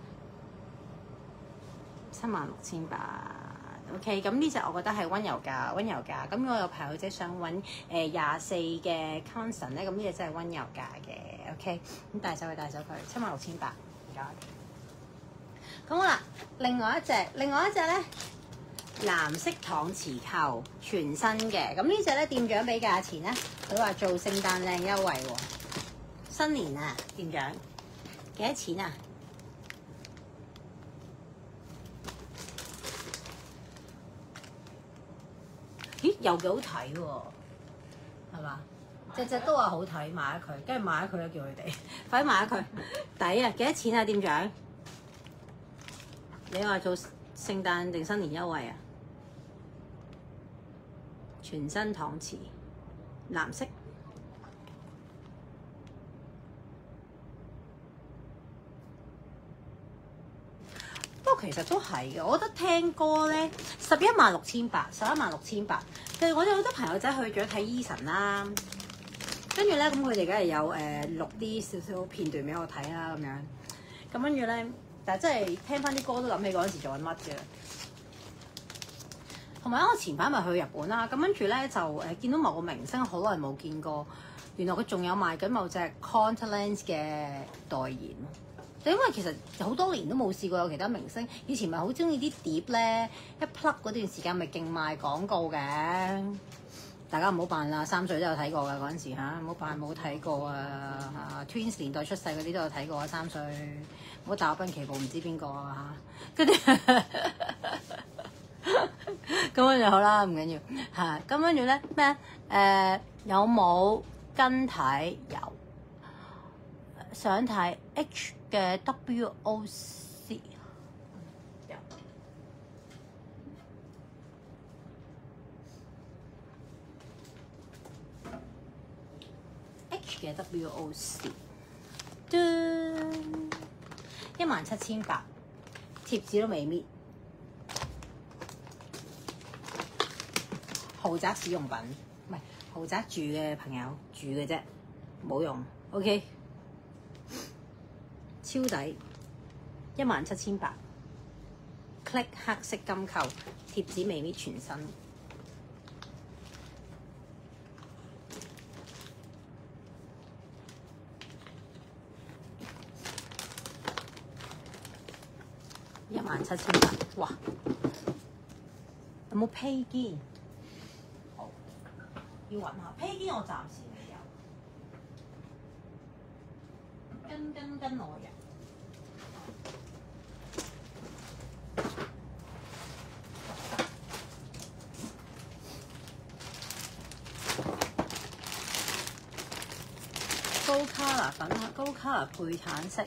七萬六千八 ，OK，咁呢隻我覺得係溫柔價，溫柔價。咁我有朋友仔想揾誒廿四嘅 Constant 咧，咁呢隻真係溫柔價嘅 ，OK。咁大手佢，大手佢，七萬六千八，唔該。咁好啦，另外一隻，另外一隻咧藍色搪瓷扣，全新嘅。咁呢隻咧店長俾價錢咧，佢話做聖誕靚優惠喎，新年啊，店長幾多錢啊？咦，又幾好睇喎！ 係嘛？隻隻都話好睇，買咗佢，跟住買咗佢啦，叫佢哋快啲買咗佢，抵啊！幾多錢啊，店長？你話做聖誕定新年優惠啊？全新搪瓷，藍色。不過其實都係嘅，我覺得聽歌咧，十一萬六千八，十一萬六千八。其實我有好多朋友仔去咗睇 Eason 啦，跟住咧咁佢哋梗係有誒、呃、錄啲少少片段俾我睇啦咁樣。咁跟住咧，但係真係聽翻啲歌都諗起嗰陣時做緊乜嘅。同埋我前排咪去日本啦，咁跟住咧就誒、呃、見到某個明星好耐冇見過，原來佢仲有賣緊某隻 contact lens 嘅代言。因為其實好多年都冇試過有其他明星，以前咪好中意啲碟咧，一 plug 嗰段時間咪勁賣廣告嘅。大家唔好扮啦，三歲都有睇過㗎嗰陣時嚇，唔好扮冇睇過啊嚇。Twins 年代出世嗰啲都有睇過啊，三歲。唔好大學濱崎步唔知邊個啊嚇，跟住咁樣就好啦，唔緊要嚇。咁跟住咧咩誒有冇跟睇有？想睇 H 嘅 W O C 有 H 嘅 W O C， 一萬七千八，貼紙都未搣，豪宅使用品，唔係豪宅住嘅朋友住嘅啫，冇用 ，OK。超抵，一萬七千八 ，click 黑色金扣，貼紙微搣全身，一萬七千八，哇！有冇披肩？好，要揾下披肩，我暫時未有，跟跟跟我有。高 color 粉，高 color 配橙色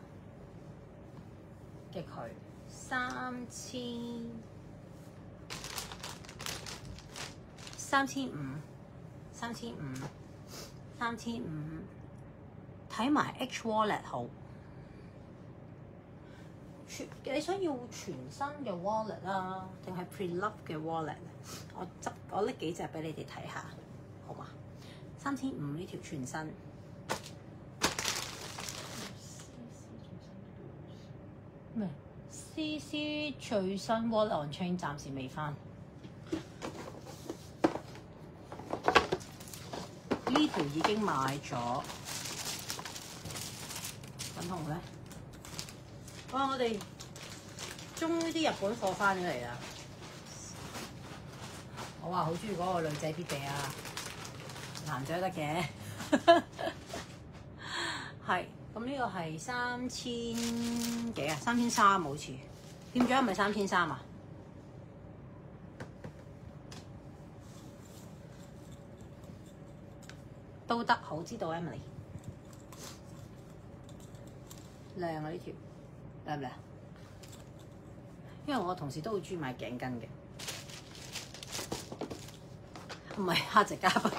嘅佢，三千三千五，三千五，三千五，睇埋 H wallet 好。全你想要全新嘅 wallet 啦，定係 pre-love 嘅 wallet？我執我拎幾隻俾你哋睇下，好嘛？三千五呢條全新。咩 ？C C 最新 Wallet on Chain 暫時未翻，呢條已經買咗。粉紅咧，哇！我哋終於啲日本貨翻咗嚟啦！我話好中意嗰個女仔必備啊，男仔都得嘅。係。咁呢個係三千幾啊？三千三好似，店長係咪三千三啊？都得，好知道 Emily。靚啊呢條，靚唔靚？因為我同事都好中意買頸巾嘅，唔係蝦隻嘉賓。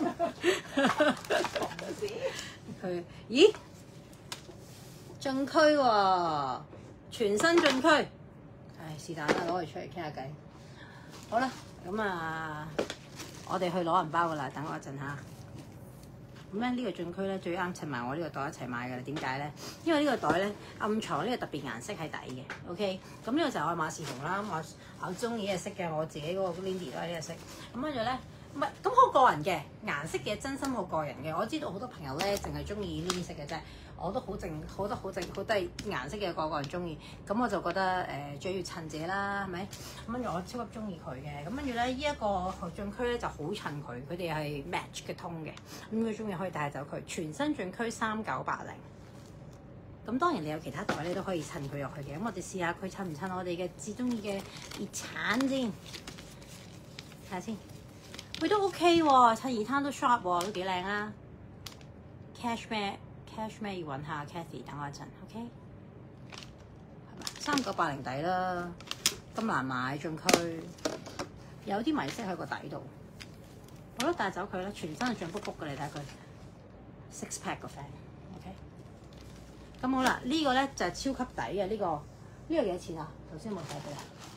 佢咦？進區喎，全新進區，唉是但啦，攞佢出嚟傾下偈。好啦，咁啊，我哋去攞銀包噶啦，等我一陣嚇。咁咧呢個進區咧最啱襯埋我呢個袋一齊買噶啦，點解咧？因為呢個袋咧暗藏呢個特別顏色喺底嘅 ，OK。咁呢個就係我馬士紅啦，我我中意嘅色嘅，我自己嗰個 Lindy 都係呢個色。咁跟住咧，唔係咁好個人嘅顏色嘅，真心好個人嘅。我知道好多朋友咧淨係中意呢啲色嘅啫。我都好正，好多好正，好低顏色嘅個個人中意，咁我就覺得誒最要襯姐啦，係咪？咁跟住我超級中意佢嘅，咁跟住咧呢一個學進區咧就好襯佢，佢哋係 match 嘅通嘅，咁佢中意可以帶走佢。全新進區三九八零，咁當然你有其他袋你都可以襯佢入去嘅，咁我哋試下佢襯唔襯我哋嘅至中意嘅熱橙先，睇下先。 佢都 OK 喎，襯二灘都 sharp 喎，都幾靚啊 ！Cashmere Cashmere 要揾下 Cathy， 等我一陣 ，OK？ 係咪三九八零底啦？咁難買進區，有啲迷色喺個底度。好啦，帶走佢啦，全身係脹卜卜嘅，你睇下佢 six pack 個 fan，OK？ 咁好啦，呢、呢個咧就係超級抵嘅，呢、呢個呢、呢個幾多錢啊？頭先有冇睇到啊？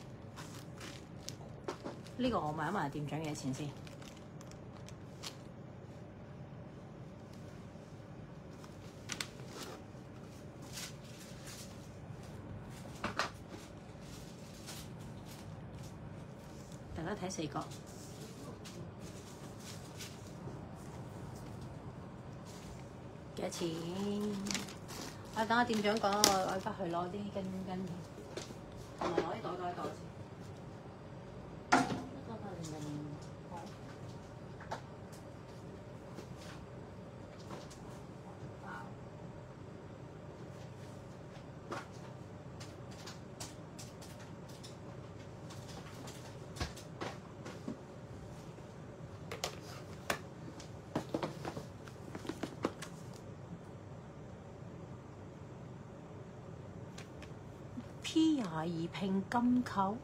呢、呢個我問一問店長幾多錢先。大家睇四角。幾多錢？啊，等下店長講，我我而家去攞啲巾巾，同埋攞啲袋袋袋先。 一個八零零好。 P 廿二拼金扣，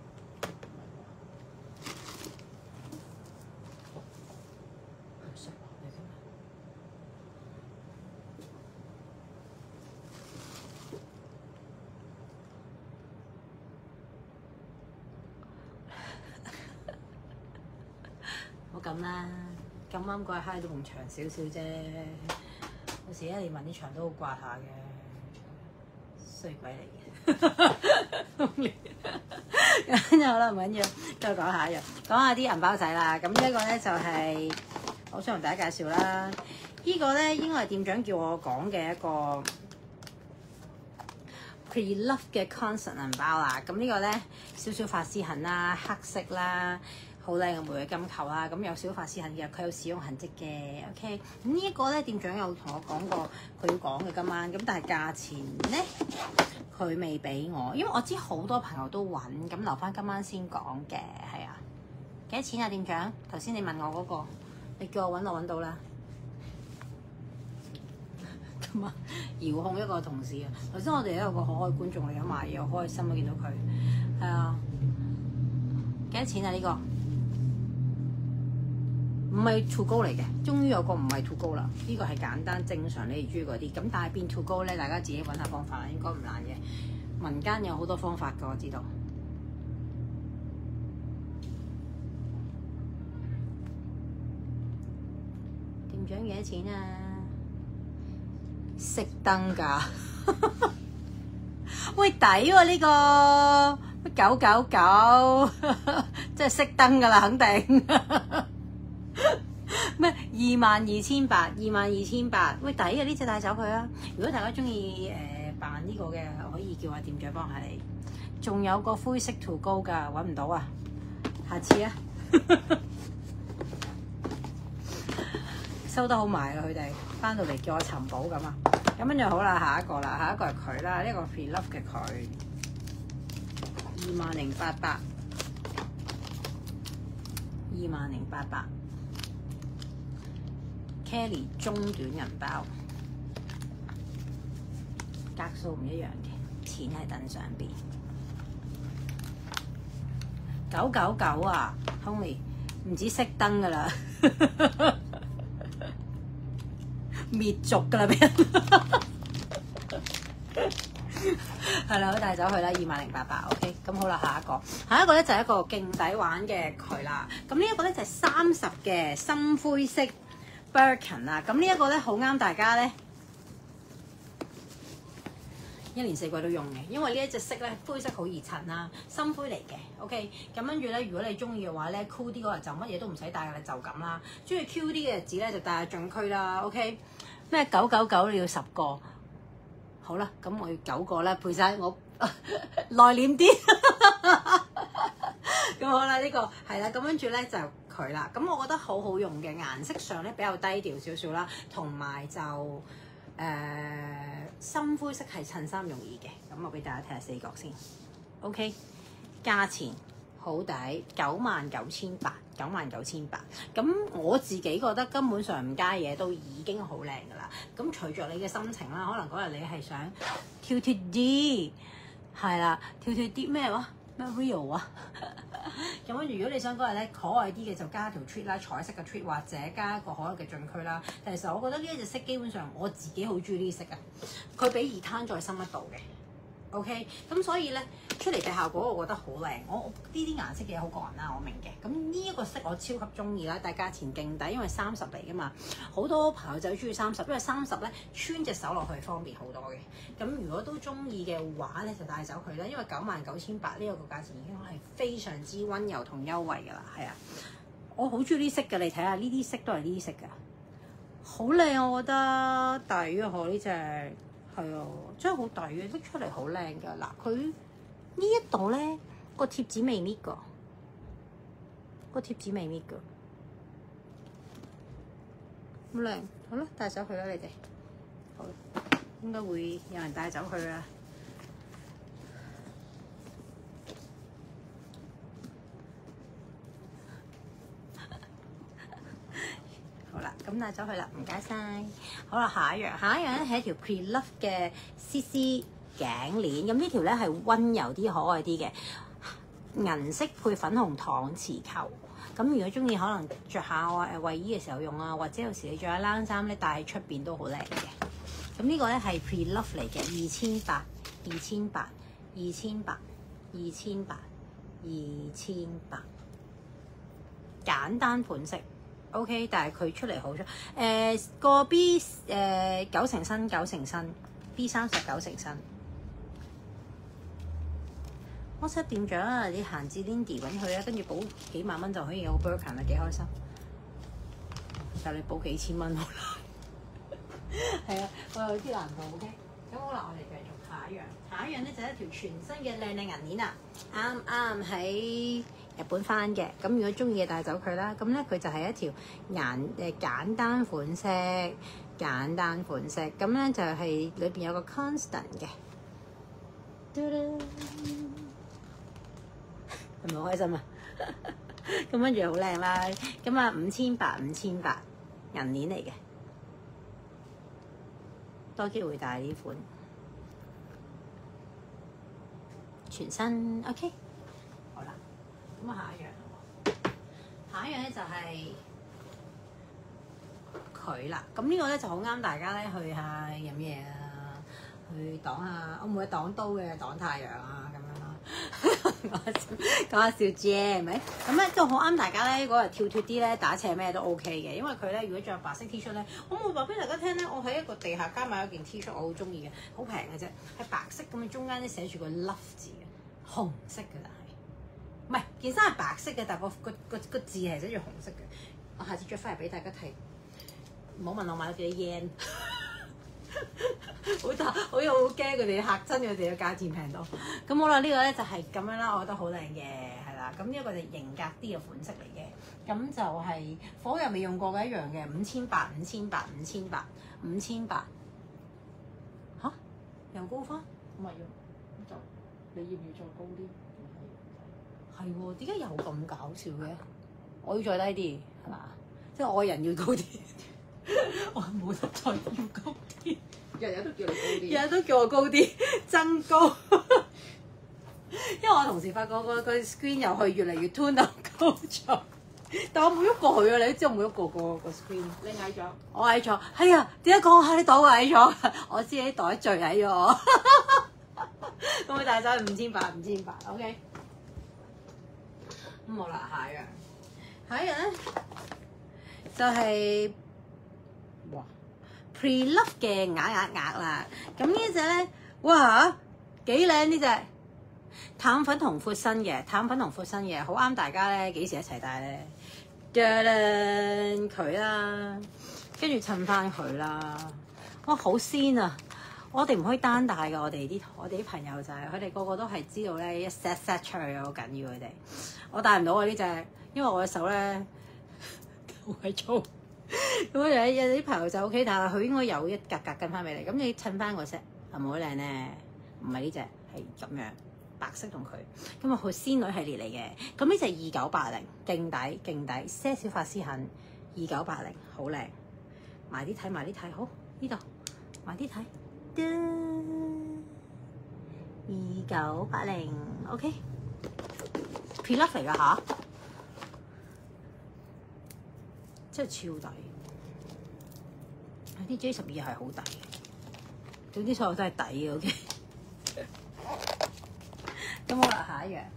冇咁啦，咁啱嗰日嗨到埲牆少少啫，有時咧你問啲牆都好刮下嘅，衰鬼嚟嘅。跟住好啦，唔緊要，再講下又講下啲銀包仔啦。咁呢一個咧就係、是、我想同大家介紹啦。呢個、呢個咧應該係店長叫我講嘅一個 Pre-Love 嘅 Constant 銀包啦。咁呢個咧少少發絲痕啦，黑色啦。好靚嘅玫瑰金扣啦，咁有少少發絲痕嘅，佢有使用痕跡嘅 ，OK。咁呢一個咧，店長有同我講過，佢要講嘅今晚，咁但係價錢咧，佢未俾我，因為我知好多朋友都揾，咁留翻今晚先講嘅，係啊。幾多錢啊，店長？頭先你問我嗰、嗰個，你叫我揾我揾到啦。咁啊，遙控一個同事啊，頭先我哋有個可愛觀眾嚟緊買嘢，好開心啊，見到佢，係啊。幾多錢啊？呢、呢個？唔係 to go 嚟嘅，終於有個唔係 to go 啦。呢個係簡單正常你哋中意嗰啲，咁但係變 to go 咧，大家自己揾下方法啦，應該唔難嘅。民間有好多方法㗎，我知道。店長幾多錢啊？熄燈㗎，喂抵喎呢個，九九九，即係熄燈㗎啦，肯定。咩？二萬二千八，二萬二千八，喂抵啊！呢隻帶走佢啊！如果大家中意誒扮呢個嘅，可以叫阿店長幫下你。仲有個灰色 to go 㗎，揾唔到啊！下次啊，收得好埋啊！佢哋翻到嚟叫我尋寶咁啊！咁跟住好啦，下一個啦，下一個係佢啦，呢個 Pre-Love 嘅佢，二萬零八百，二萬零八百。Kelly 中短銀包，格數唔一樣嘅，錢喺凳上邊。九九九啊 ，Honey 唔止熄燈噶啦，滅族噶啦俾人。係啦，好帶走佢啦，二萬零八百 ，OK。咁好啦，下一個，下一個咧就係一個勁抵玩嘅佢啦。咁呢一個咧就係三十嘅深灰色。Birkin 啊，咁呢一個咧好啱大家咧，一年四季都用嘅，因為呢一隻色咧灰色好易襯啦，深灰嚟嘅 ，OK。咁跟住咧，如果你中意嘅話咧 ，cool 啲嗰日就乜嘢都唔使帶嘅啦，就咁啦。中意 Q 啲嘅日子咧，就帶下進區啦 ，OK。咩九九九你要十個，好啦，咁我要九個啦，配晒我內斂啲。咁好啦，呢、這個係啦，咁跟住咧就佢啦。咁我覺得好好用嘅，顏色上咧比較低調少少啦，同埋就誒、呃、深灰色係襯衫容易嘅。咁我俾大家睇下四角先。OK， 價錢好抵，九萬九千八， 九萬九千八。咁我自己覺得根本上唔加嘢都已經好靚㗎啦。咁隨着你嘅心情啦，可能嗰日你係想跳脱啲，係啦，跳脱啲咩話咩 real 啊？咁如果你想嗰日咧可愛啲嘅，就加條 tweet 啦，彩色嘅 tweet 或者加一個可愛嘅進區啦。但其實我覺得呢一隻色基本上我自己好中意呢啲色啊，佢比二灘再深一度嘅。OK，咁所以咧出嚟嘅效果我覺得好靚，我我呢啲顏色嘅嘢好個人啦，我明嘅。咁呢一個色我超級中意啦，但係價錢勁抵，因為三十嚟㗎嘛，好多朋友仔中意三十，因為三十咧穿隻手落去方便好多嘅。咁如果都中意嘅話咧，就帶走佢啦，因為九萬九千八呢一個價錢已經係非常之温柔同優惠㗎啦，係啊，我好中意呢色㗎，你睇下呢啲色都係呢啲色㗎，好靚我覺得，抵啊！嗬呢隻。係啊，真係好抵嘅，拎出嚟好靚㗎。嗱，佢呢一度咧個貼紙未搣㗎，個貼紙未搣㗎，好靚。好啦，帶走佢啦，你哋。好，應該會有人帶走佢啊。好啦，咁帶走佢啦，唔該晒。好啦，下一樣，下一樣咧係一條 Pre-Love 嘅 C C 頸鏈，咁呢條咧係温柔啲、可愛啲嘅銀色配粉紅搪瓷球。咁如果中意，可能着下誒衞衣嘅時候用啊，或者有時你着下冷衫咧戴喺出邊都好靚嘅。咁呢個咧係 Pre-Love 嚟嘅，二千八、二千八、二千八、二千八、二千八，簡單款式。O.K. 但係佢出嚟好出，誒、呃、個 B 誒、呃、九成新九成新 B 三十九成新。WhatsApp 店長啊，你行至 Lindy 揾佢啊，跟住補幾萬蚊就可以有個 Birkin 啊，幾開心！但係你補幾千蚊好難，係啊，我有啲難度。O.K. 咁好啦，我哋繼續下一樣，下一樣咧就係一條全新嘅靚靚銀鏈啊，啱啱喺日本翻嘅。咁如果中意嘅帶走佢啦。咁咧佢就係一條顏誒簡單款式，簡單款式。咁咧就係裏邊有個 constant 嘅，係咪好開心啊？咁跟住好靚啦。咁啊五千八五千八銀鏈嚟嘅，多機會戴呢款，全新 OK。好啦，咁啊下一樣，下一樣咧就係佢啦。咁呢個咧就好啱大家咧去下飲嘢啊，去擋下，我唔會擋刀嘅，擋太陽啊咁樣咯。講下笑，講下笑啫，係咪？咁咧都好啱大家咧嗰日跳脱啲咧，打斜咩都 OK 嘅，因為佢咧如果着白色 T 恤咧，我冇話俾大家聽咧，我喺一個地下街買咗件 T 恤，我好中意嘅，好平嘅啫，係白色咁嘅，中間咧寫住個 love 字嘅，紅色嘅但係，唔係件衫係白色嘅，但係個個個個字係寫住紅色嘅。我下次着翻嚟俾大家睇，唔好問我買咗幾多 yen。好大，好有好驚佢哋嚇親佢哋嘅價錢平到。咁好啦，呢、這個咧就係咁樣啦，我覺得好靚嘅，係啦。咁呢一個就型格啲嘅款式嚟嘅，咁就係火油未用過嘅一樣嘅，五千八、五千八、五千八、五千八。嚇？又高翻？ 唔係啊，咁就你要唔要再高啲？ 係喎，點解又咁搞笑嘅？我要再低啲，係嘛？即係我人要高啲。我冇得再要高啲， 日日都叫你高啲， 日日都叫我高啲，增高。因為我同時發覺個個 screen 又去越嚟越 turn 到高咗，但我冇喐過佢啊！你都知我冇喐過個個 screen。 你矮咗， 我矮咗，係啊！點解講下你袋矮咗？我知你袋最矮咗我。咁佢帶走去五千八，五千八，OK。咁好啦，下一樣，下一樣咧就係、是。哇 Pre-Love 嘅鴨鴨鴨啦，咁呢一隻咧，哇幾靚呢隻淡粉同闊身嘅，淡粉同闊身嘅，好啱大家咧，幾時一齊戴咧？噠噠佢啦，跟住襯翻佢啦，哇好鮮啊！我哋唔可以單戴㗎，我哋啲我哋啲朋友就係佢哋個個都係知道咧，一 set set 出去好緊要佢哋，我戴唔到啊呢隻，因為我嘅手咧好鬼粗。咁有有啲朋友就 O K，但係佢應該有一格格跟翻俾你。咁你襯翻個色係咪好靚咧？唔係呢隻，係咁樣白色同佢，咁啊佢仙女系列嚟嘅。咁呢隻二九八零，勁抵勁抵，些少髮絲痕，二九八零好靚，埋啲睇埋啲睇，好呢度埋啲睇，二九八零 OK。Pre-love 嚟㗎吓，真係超抵。啲 J 十二係好抵，總之所有都係抵嘅 OK。咁好啦，下一樣。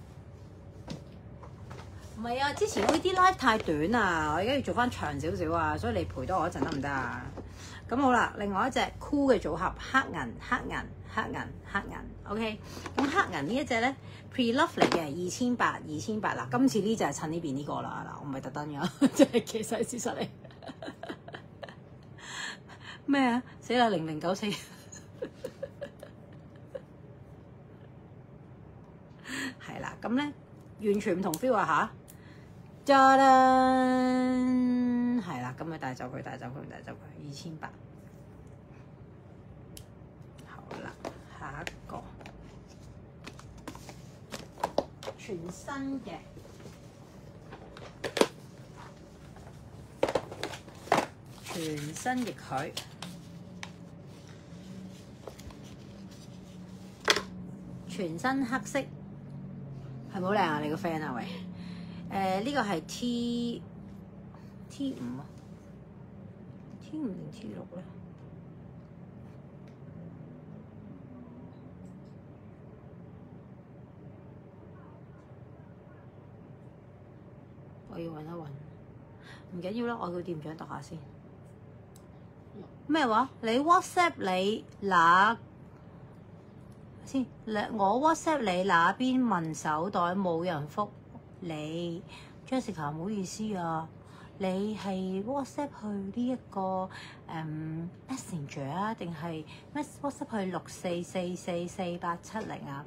唔係啊，之前嗰啲 live 太短啊，我而家要做翻長少少啊，所以你陪多我一陣得唔得啊？咁好啦，另外一隻酷嘅組合，黑銀、黑銀、黑銀、黑銀 OK。咁黑銀呢一隻咧 Pre-love 嚟嘅，二千八、二千八啦。今次呢隻係襯呢邊呢個啦，嗱，我唔係特登㗎，即係其實係事實嚟。咩啊？死啦！零零九四。係啦，咁咧完全唔同 feel 啊吓，咋啦？係啦，咁咪帶走佢，帶走佢，帶走佢，二千八。好啦，下一個全新嘅，全新嘅佢。全身黑色，係咪好靚啊？你個 friend 啊，喂，誒、呃、呢、這個係 T T 五啊，T 五定 T 六咧？我要揾一揾，唔緊要啦，我叫店長讀下先。咩話？你 WhatsApp 你嗱？先，我 WhatsApp 你那邊問手袋冇人覆你 ，Jessica 唔好意思啊，你係 WhatsApp 去呢、這、一個誒、um, Messenger 啊，定係 WhatsApp 去六四四四四八七零啊？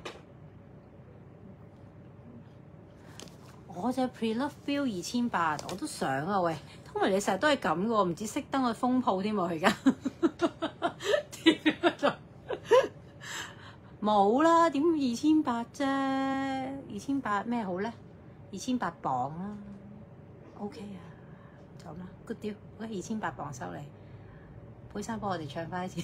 我隻 Pre-love Bill 二千八，我都想啊喂，通常你成日都係咁嘅喎，唔止熄燈去封鋪添喎，而家。冇啦，點二千八啫？二千八咩好咧？二千八磅啦 ，OK 啊，就咁啦 ，good deal，我二千八磅收你，佩珊幫我哋唱翻一次，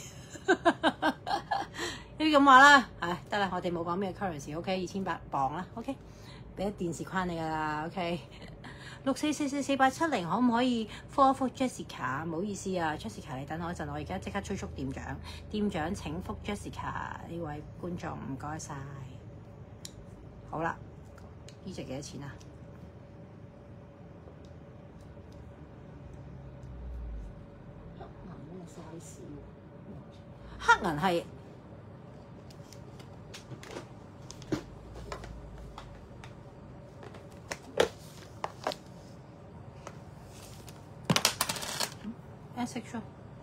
呢啲咁話啦，唉得啦，我哋冇講咩 currency，OK， 二千八磅啦 ，OK， 俾咗電視框你噶啦 ，OK， 六四四四四八七零可唔可以覆一覆 Jessica？ 唔好意思啊 ，Jessica 你等我一陣，我而家即刻催促店長，店長請覆 Jessica 呢位觀眾，唔該晒。好啦，呢隻幾多錢啊？黑銀係S H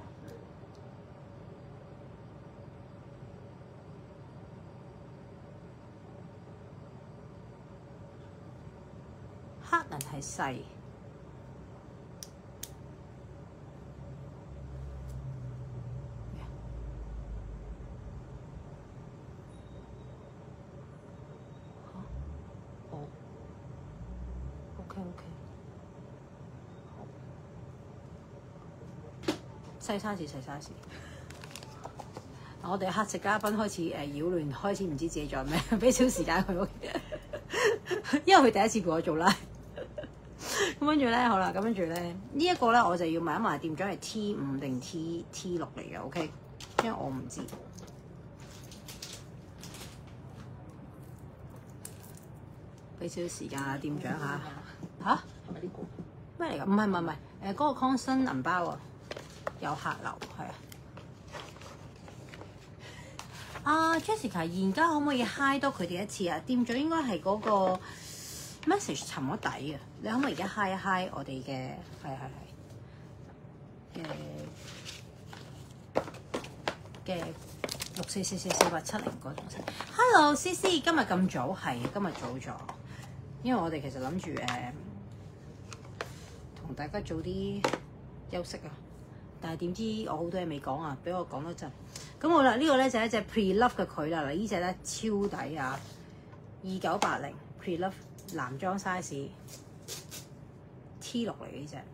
黑銀係細。細 size 細 size，我哋黑色嘉賓開始誒擾亂，開始唔知自己做咩，俾少時間佢，因為佢第一次陪我做 live。咁跟住咧，好啦，咁跟住咧，呢、這、一個咧，我就要問一問店長係 T 五定 T T 六嚟嘅 ，OK？ 因為我唔知。俾少少時間啊，店長嚇嚇，係咪呢個？咩嚟㗎？唔係唔係唔係，誒、那、嗰個 Constant 銀包啊！有客流係啊！啊 Jessica，現家可唔可以 hi 多佢哋一次啊？店長應該係嗰個 message 沉咗底嘅，你可唔可以而家 hi 一 hi 我哋嘅係係係嘅嘅六四四四四八七零嗰種先。Hello C C， 今日咁早係今日早咗，因為我哋其實諗住誒同大家早啲休息啊。但係點知我好多嘢未講啊，俾我講多陣。咁好啦，呢個咧就係一隻 Pre-love 嘅佢啦。嗱，呢隻咧超抵啊！ 二九八零 Pre-Love 男裝 size T 六嚟嘅呢隻，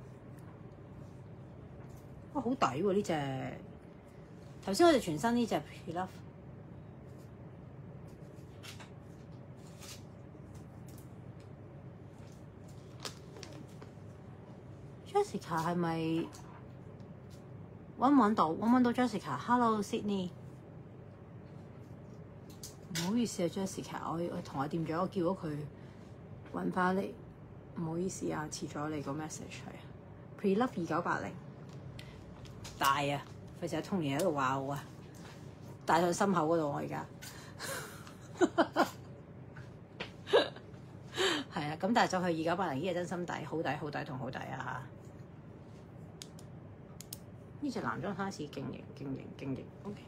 哇好抵喎呢隻！頭先我哋全身呢隻 Pre-Love。Jessica 係咪揾唔揾到？揾唔揾到 Jessica？Hello Sydney， 唔好意思啊 Jessica， 我我同阿店長我叫咗佢揾翻嚟，唔好意思啊，遲咗你個 message 係 Pre-Love 二九八零大啊，費事阿 Tony 喺度話我啊，戴上心口嗰度我而家係啊，咁但係就係二九八零呢隻真心抵，好抵好抵同好抵啊！呢隻男裝 size 勁型勁型勁型 ，OK。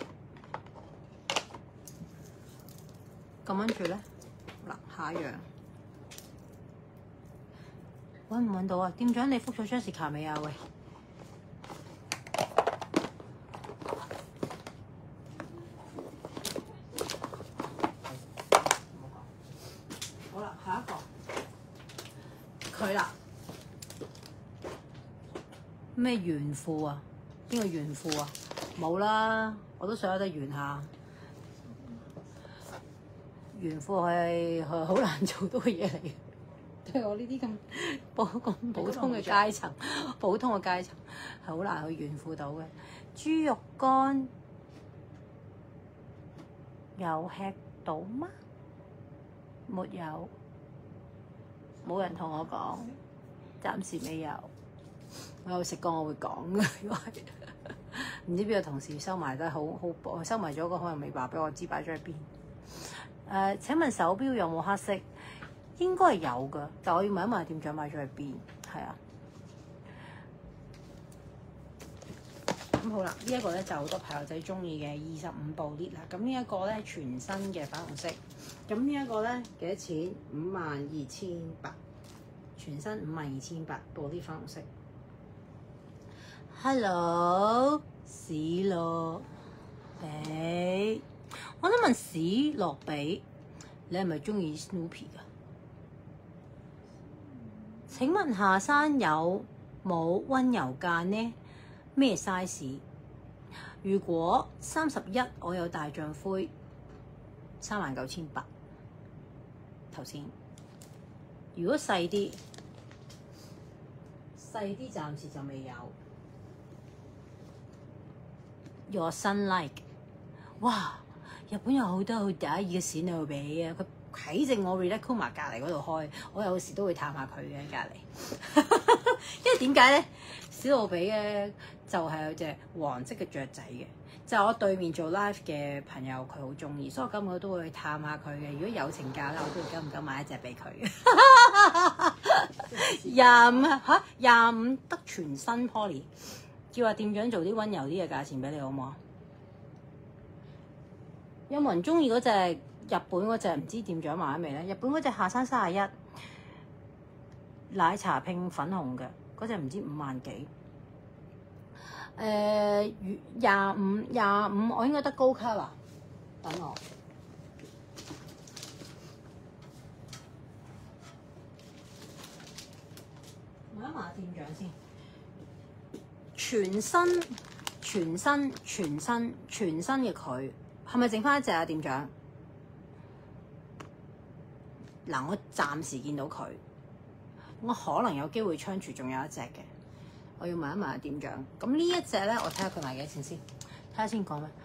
咁跟住咧，嗱下一樣，揾唔揾到啊？店長你覆咗 Jessica 未啊？喂，好啦，下一個佢啦。咩炫富啊？邊個炫富啊？冇啦，我都想有得炫下。炫富係係好難做到嘅嘢嚟嘅，對我呢啲咁普咁普通嘅階層，普通嘅階層係好難去炫富到嘅。豬肉乾有吃到嗎？沒有，冇人同我講，暫時未有。我有食過，我會講嘅。如果係唔知邊個同事收埋得好好薄，收埋咗個可能未話俾我知擺咗喺邊。誒、呃，請問手錶有冇黑色？應該係有㗎，但我要問一問店長買咗喺邊。係啊。咁好啦，呢、這、一個咧就好多朋友仔中意嘅二十五部 lit 啦。咁呢一個咧全新嘅粉紅色。咁呢一個咧幾多錢？五萬二千八，全新五萬二千八部 lit 粉紅色。Hello， 史樂比，我想問史樂比，你係咪中意 Snoopy 㗎？請問下山有冇温柔間呢？咩 size？ 如果三十一，我有大象灰，三萬九千八。頭先，如果細啲，細啲暫時就未有。Your son like， 哇！日本有好多好得意嘅史努比啊！佢喺正我 Rilakkuma 隔離嗰度開，我有時都會探下佢嘅隔離。因為點解咧？史努比咧就係、是、有隻黃色嘅雀仔嘅，就係、我對面做 live 嘅朋友佢好中意，所以我今日都會去探下佢嘅。如果有情價咧，我都會敢唔敢買一隻俾佢。廿五嚇廿五得全新 Poly。叫阿店長做啲温柔啲嘅價錢俾你好唔好啊？有冇人中意嗰隻日本嗰隻？唔知店長買咗未咧？日本嗰隻下山三十一奶茶拼粉紅嘅嗰隻唔知五萬幾？誒廿五廿五，我應該得高級啊！等我問一問店長先。全新、全新、全新、全新嘅佢，係咪剩翻一隻啊？店長，嗱，我暫時見到佢，我可能有機會倉住仲有一隻嘅，我要問一問啊店長。咁呢一隻咧，我睇下佢賣幾多錢先，睇下先講咩。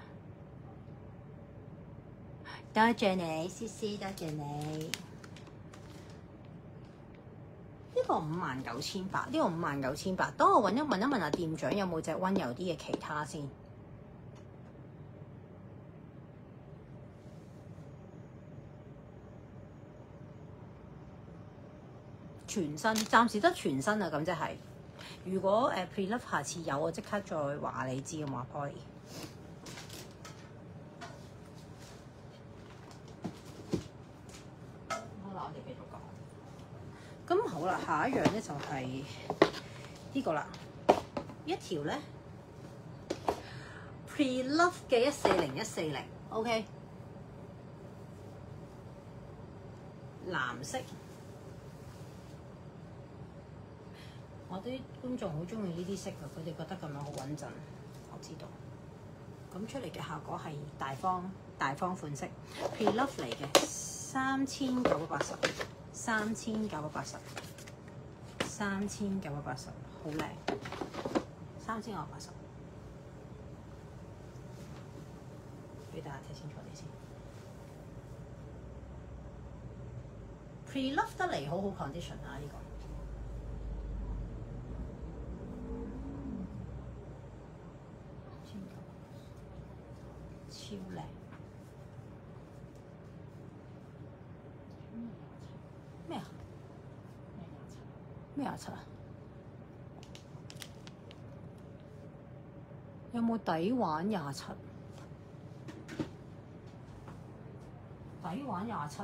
多謝你，思思，多謝你。呢個五萬九千八，呢個五萬九千八。等我揾一問一問阿店長有冇隻温柔啲嘅其他先。全新，暫時得全新啊！咁即係，如果誒 Pre-Love 下次有，我即刻再話你知咁話 Poly。好啦，我哋繼續講。咁好啦，下一樣咧就係呢個啦，一條咧 Pre-Love 嘅一四零一四零 ，OK。 藍色。我啲觀眾好中意呢啲色㗎，佢哋覺得咁樣好穩陣。我知道。咁出嚟嘅效果係大方大方款式 ，Pre-Love 嚟嘅，三千九百八十，三千九百八十，三千九百八十，好靚，三千九百八十。俾大家睇清楚啲先。Pre-Love 得嚟好好 condition 啊！呢、這個超靚。咩啊？咩牙刷啊？有冇底玩廿七？底玩廿七？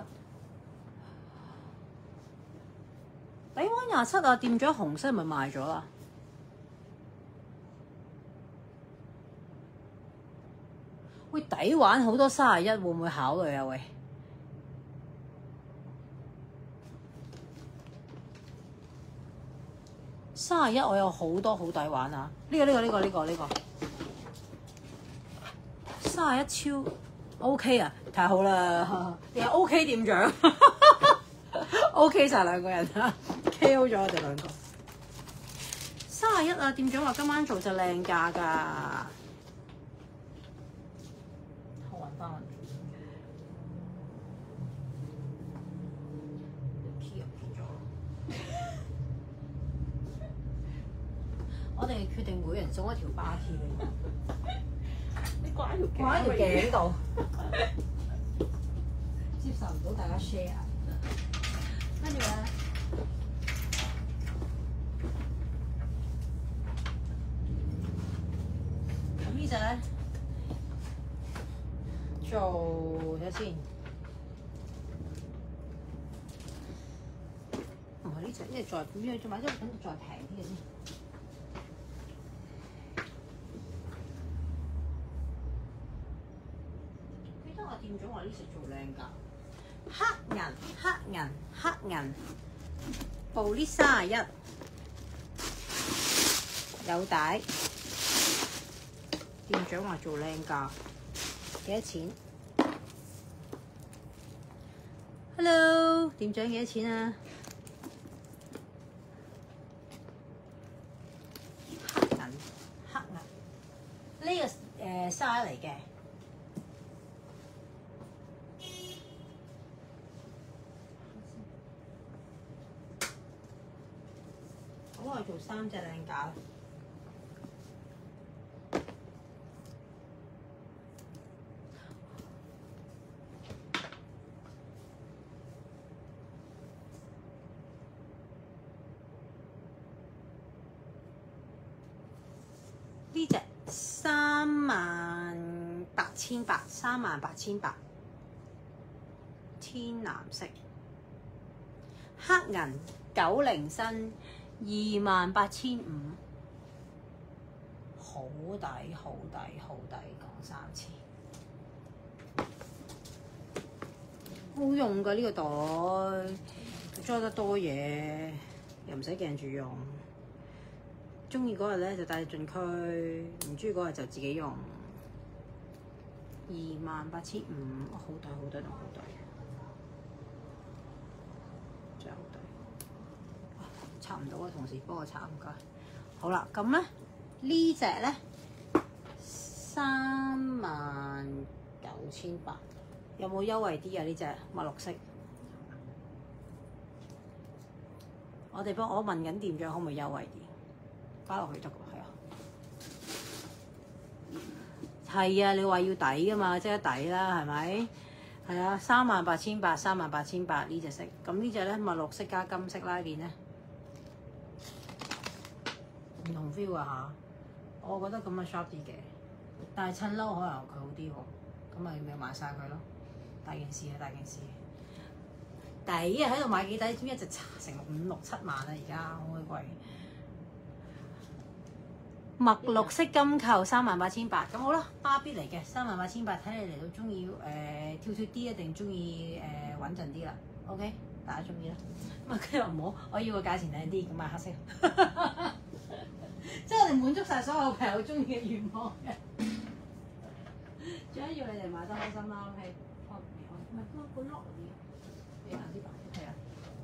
底玩廿七啊！掂咗紅色咪賣咗啦。喂，底玩好多三十一，會唔會考慮啊？喂，三十一我有好多好抵玩啊！呢、這個呢、這個呢、這個呢、這個呢、這個三十一超 OK 啊！太好啦，又 OK 店長，OK 晒兩個人啦 ，K O 咗我哋兩個。三十一啊！店長話今晚做就靚價㗎。我哋決定每人送一條巴 T 俾你。 你掛喺條頸， 掛喺條頸度，接受唔到大家 share。跟住咧，咁呢隻咧做睇下先，唔係呢隻，呢隻再呢隻再買咗等再平啲嘅先。店長話呢隻做靚㗎，黑銀黑銀黑銀，布呢三十一，有帶。店長話做靚㗎，幾多錢 ？Hello， 店長幾多錢啊？黑銀黑銀，呢、這個誒沙嚟嘅。我係做三隻靚架，呢隻三萬八千八，三萬八千八，天藍色，黑銀九零新。二萬八千五，好抵好抵好抵，講三次，好用㗎呢、這個袋，裝得多嘢，又唔使鏡住用。中意嗰日咧就帶你進區，唔中意嗰日就自己用。二萬八千五，好抵好抵同好抵，真係好抵。拆唔到啊！同事幫我拆唔該。好啦，咁咧呢隻咧三萬九千八，有冇優惠啲啊？呢隻墨綠色，我哋幫我問緊店長可唔可以優惠啲，擺落去得㗎，係啊，係啊，你話要抵噶嘛，即係抵啦，係咪？係啊，三萬八千八，三萬八千八呢隻色，咁呢隻咧墨綠色加金色拉鏈咧。唔同 feel 啊嚇，我覺得咁啊 sharp 啲嘅，但係襯褸可能佢好啲喎，咁咪咪買晒佢咯，大件事啊大件事，抵啊喺度買幾抵？知唔知一隻茶成五六七萬啊？而家好鬼貴，墨綠色金扣三萬八千八，咁好啦，芭比嚟嘅三萬八千八，睇你嚟到中意誒跳脱啲啊，定中意誒穩陣啲啦 ？OK。 大家中意啦。咁啊，跟住話唔好，我要個價錢靚啲，咁買黑色。即係我哋滿足晒所有朋友中意嘅願望嘅。最緊要你哋買得開心啦 ，OK？ 我唔開，唔係嗰個 lock 嗰啲，你行啲白係啊。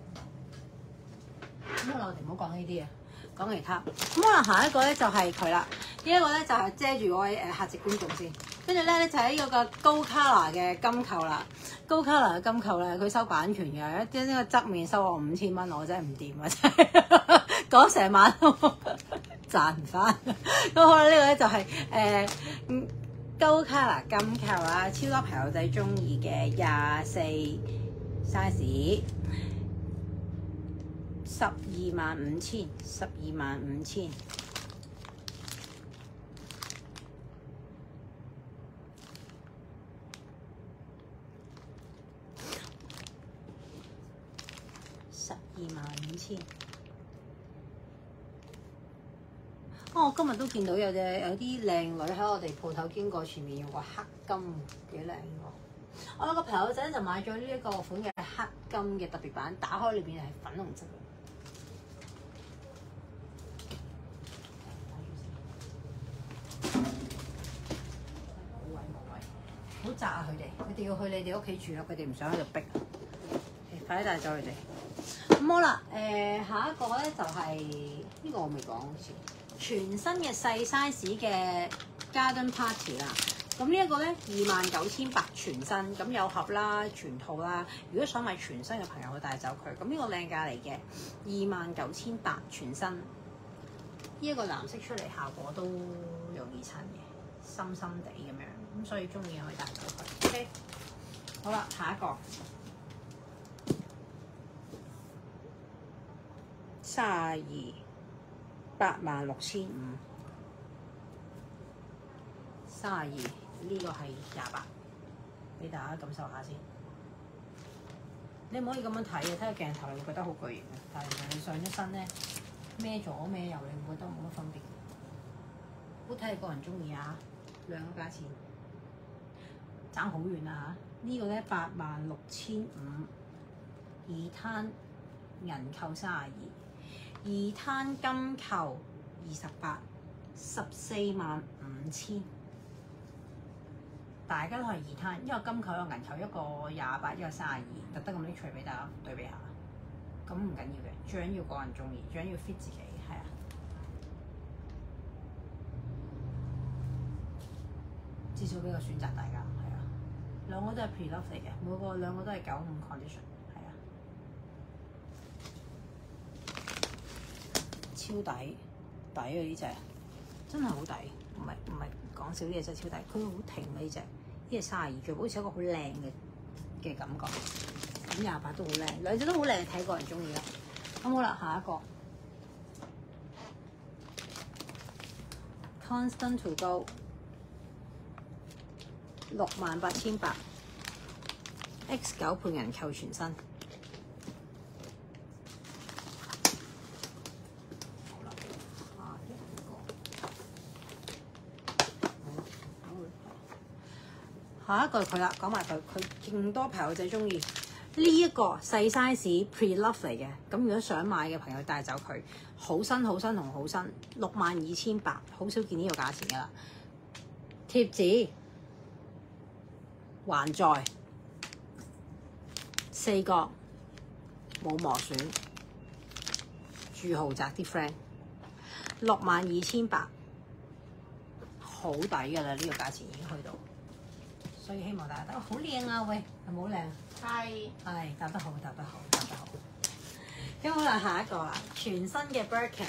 咁好啦，我哋唔好講呢啲啊，講其他。咁可能下一個咧就係佢啦。呢一個咧就係遮住我位誒客席觀眾先。跟住咧咧就係呢個個高 color 嘅金扣啦。高 color 嘅金扣咧，佢收版權嘅，即係呢個側面收我五千蚊，我真係唔掂啊！真係講成晚都賺唔翻。咁好啦，呢個咧就係誒高 color 金扣啦，超多朋友仔中意嘅廿四 size， 十二萬五千，十二萬五千。十二萬五千。哦，我今日都見到有隻有啲靚女喺我哋鋪頭經過，前面有個黑金，幾靚喎！我有個朋友仔就買咗呢一個款嘅黑金嘅特別版，打開裏邊係粉紅色嘅。冇位冇位，好窄啊！佢哋，佢哋要去你哋屋企住啦，佢哋唔想喺度逼。快啲帶走佢哋。咁好啦，誒、呃、下一個咧就係、是、呢、這個我未講好似全新嘅細 size 嘅 Garden Party 啦。咁呢一個咧二萬九千八全新，咁有盒啦、全套啦。如果想買全新嘅朋友，去帶走佢。咁呢個靚價嚟嘅，二萬九千八全新。呢、這、一個藍色出嚟效果都容易襯嘅，深深地咁樣，咁所以中意可以帶走佢。OK， 好啦，下一個。三十二，八萬六千五，三十二呢個係廿八，俾大家感受下先。你唔可以咁樣睇嘅，睇個鏡頭你會覺得好巨型嘅，但係你上咗身咧，孭左孭右你會覺得冇乜分別。好睇你個人中意啊，兩個價錢爭好遠啊嚇！呢個咧八萬六千五，二攤銀扣三十二。二攤金扣二十八，十四萬五千，大家都係二攤，一個金扣一個銀扣，一個廿八，一個三十二，特登咁拎出嚟俾大家對比下，咁唔緊要嘅，最緊要個人中意，最緊要 fit 自己，係啊，至少俾個選擇大家，係啊，兩個都係 pre-love 嚟嘅，每個兩個都係九五 condition。超抵，抵啊！呢隻真係好抵，唔係唔係講笑，呢隻真係超抵。佢好挺呢隻，呢隻三十二最好似一個好靚嘅嘅感覺。咁廿八都好靚，兩隻都好靚，睇個人中意啦。咁好啦，下一個 Constant to Go 六萬八千八 X 九配銀扣全新。下一個佢啦，講埋佢，佢勁多朋友仔中意呢一個細 size pre-love 嚟嘅。咁如果想買嘅朋友帶走佢，好新好新同好新，六萬二千八，好少見呢個價錢噶啦。貼紙還在，四角冇磨損，住豪宅啲 friend，六萬二千八，好抵噶啦！呢、這個價錢已經去到。所以希望大家得好靚啊！喂，係咪好靚？係係答得好，答得好，答得好。咁好啦，下一個啦，全新嘅 Birkin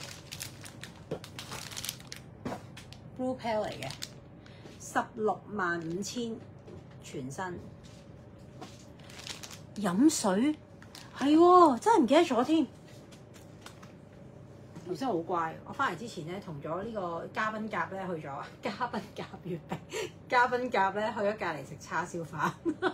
Blue Pearl 嚟嘅，十六萬五千全新。飲水係喎，真係唔記得咗添。頭先好乖，我翻嚟之前咧，同咗呢個嘉賓甲咧去咗嘉賓甲月餅，嘉賓甲咧去咗隔離食叉燒飯。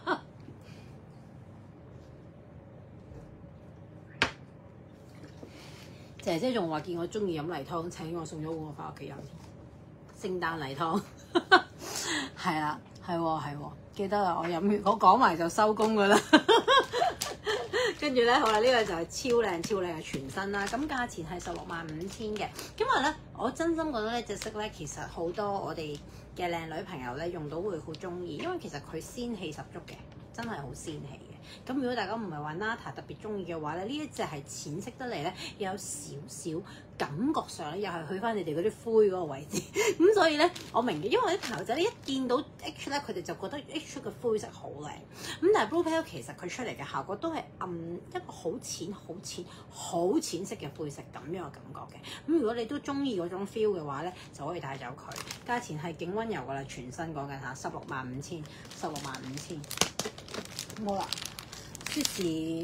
姐姐仲話見我中意飲泥湯，請我送咗碗我翻屋企飲聖誕泥湯。係啦，係喎係喎，記得啦，我飲完我講埋就收工噶啦。跟跟住咧，好啦，呢、這個就係超靚超靚嘅全身啦。咁價錢係十六萬五千嘅。因為咧，我真心覺得呢隻色咧，其實好多我哋嘅靚女朋友咧用到會好中意，因為其實佢仙氣十足嘅，真係好仙氣嘅。咁如果大家唔係話 Nata 特別中意嘅話咧，呢一隻係淺色得嚟咧，有少少感覺上咧，又係去翻你哋嗰啲灰嗰個位置。咁所以咧，我明嘅，因為啲朋友仔咧一見到 H 咧，佢哋就覺得 H 嘅灰色好靚。咁但係 Blue Pearl 其實佢出嚟嘅效果都係暗一個好淺、好淺、好淺色嘅灰色咁樣嘅感覺嘅。咁如果你都中意嗰種 feel 嘅話咧，就可以帶走佢。價錢係勁溫柔噶啦，全身講緊嚇，十六萬五千，十六萬五千。好啦。即是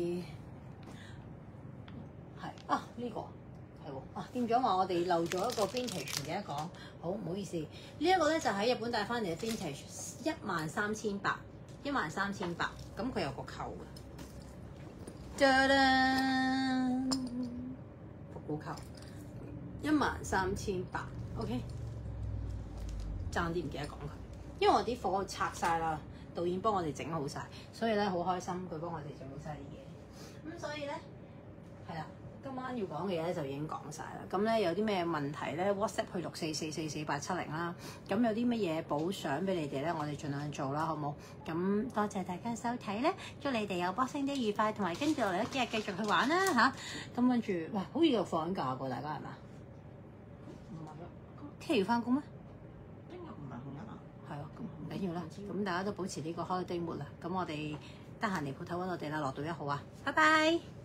係啊，呢、這個係喎啊，店長話我哋漏咗一個 vintage 唔記得講，好唔好意思。呢、這、一個咧就喺日本帶翻嚟嘅 vintage，一萬三千八，一萬三千八，咁佢有個扣嘅，짜란復古扣，一萬三千八 ，OK，爭啲唔記得講佢，因為我啲貨拆晒啦。導演幫我哋整好晒，所以咧好開心，佢幫我哋做好晒啲嘢。咁所以咧係啦，今晚要講嘅嘢咧就已經講晒啦。咁咧有啲咩問題咧 ，WhatsApp 去六四四四四八七零啦。咁有啲乜嘢補相俾你哋咧，我哋盡量做啦，好冇？咁多謝大家收睇咧，祝你哋有 Boxing Day 愉快，同埋跟住落嚟一幾日繼續去玩啦吓，咁跟住，喂，好似又放緊假喎，大家係咪啊？ 唔係啊， 聽日要翻工咩？ 聽日唔係紅日啊？ 係啊，咁唔緊要啦，咁大家都保持呢個 holiday mood 啦。咁我哋得閒嚟鋪頭揾我哋啦，落到一號啊，拜拜。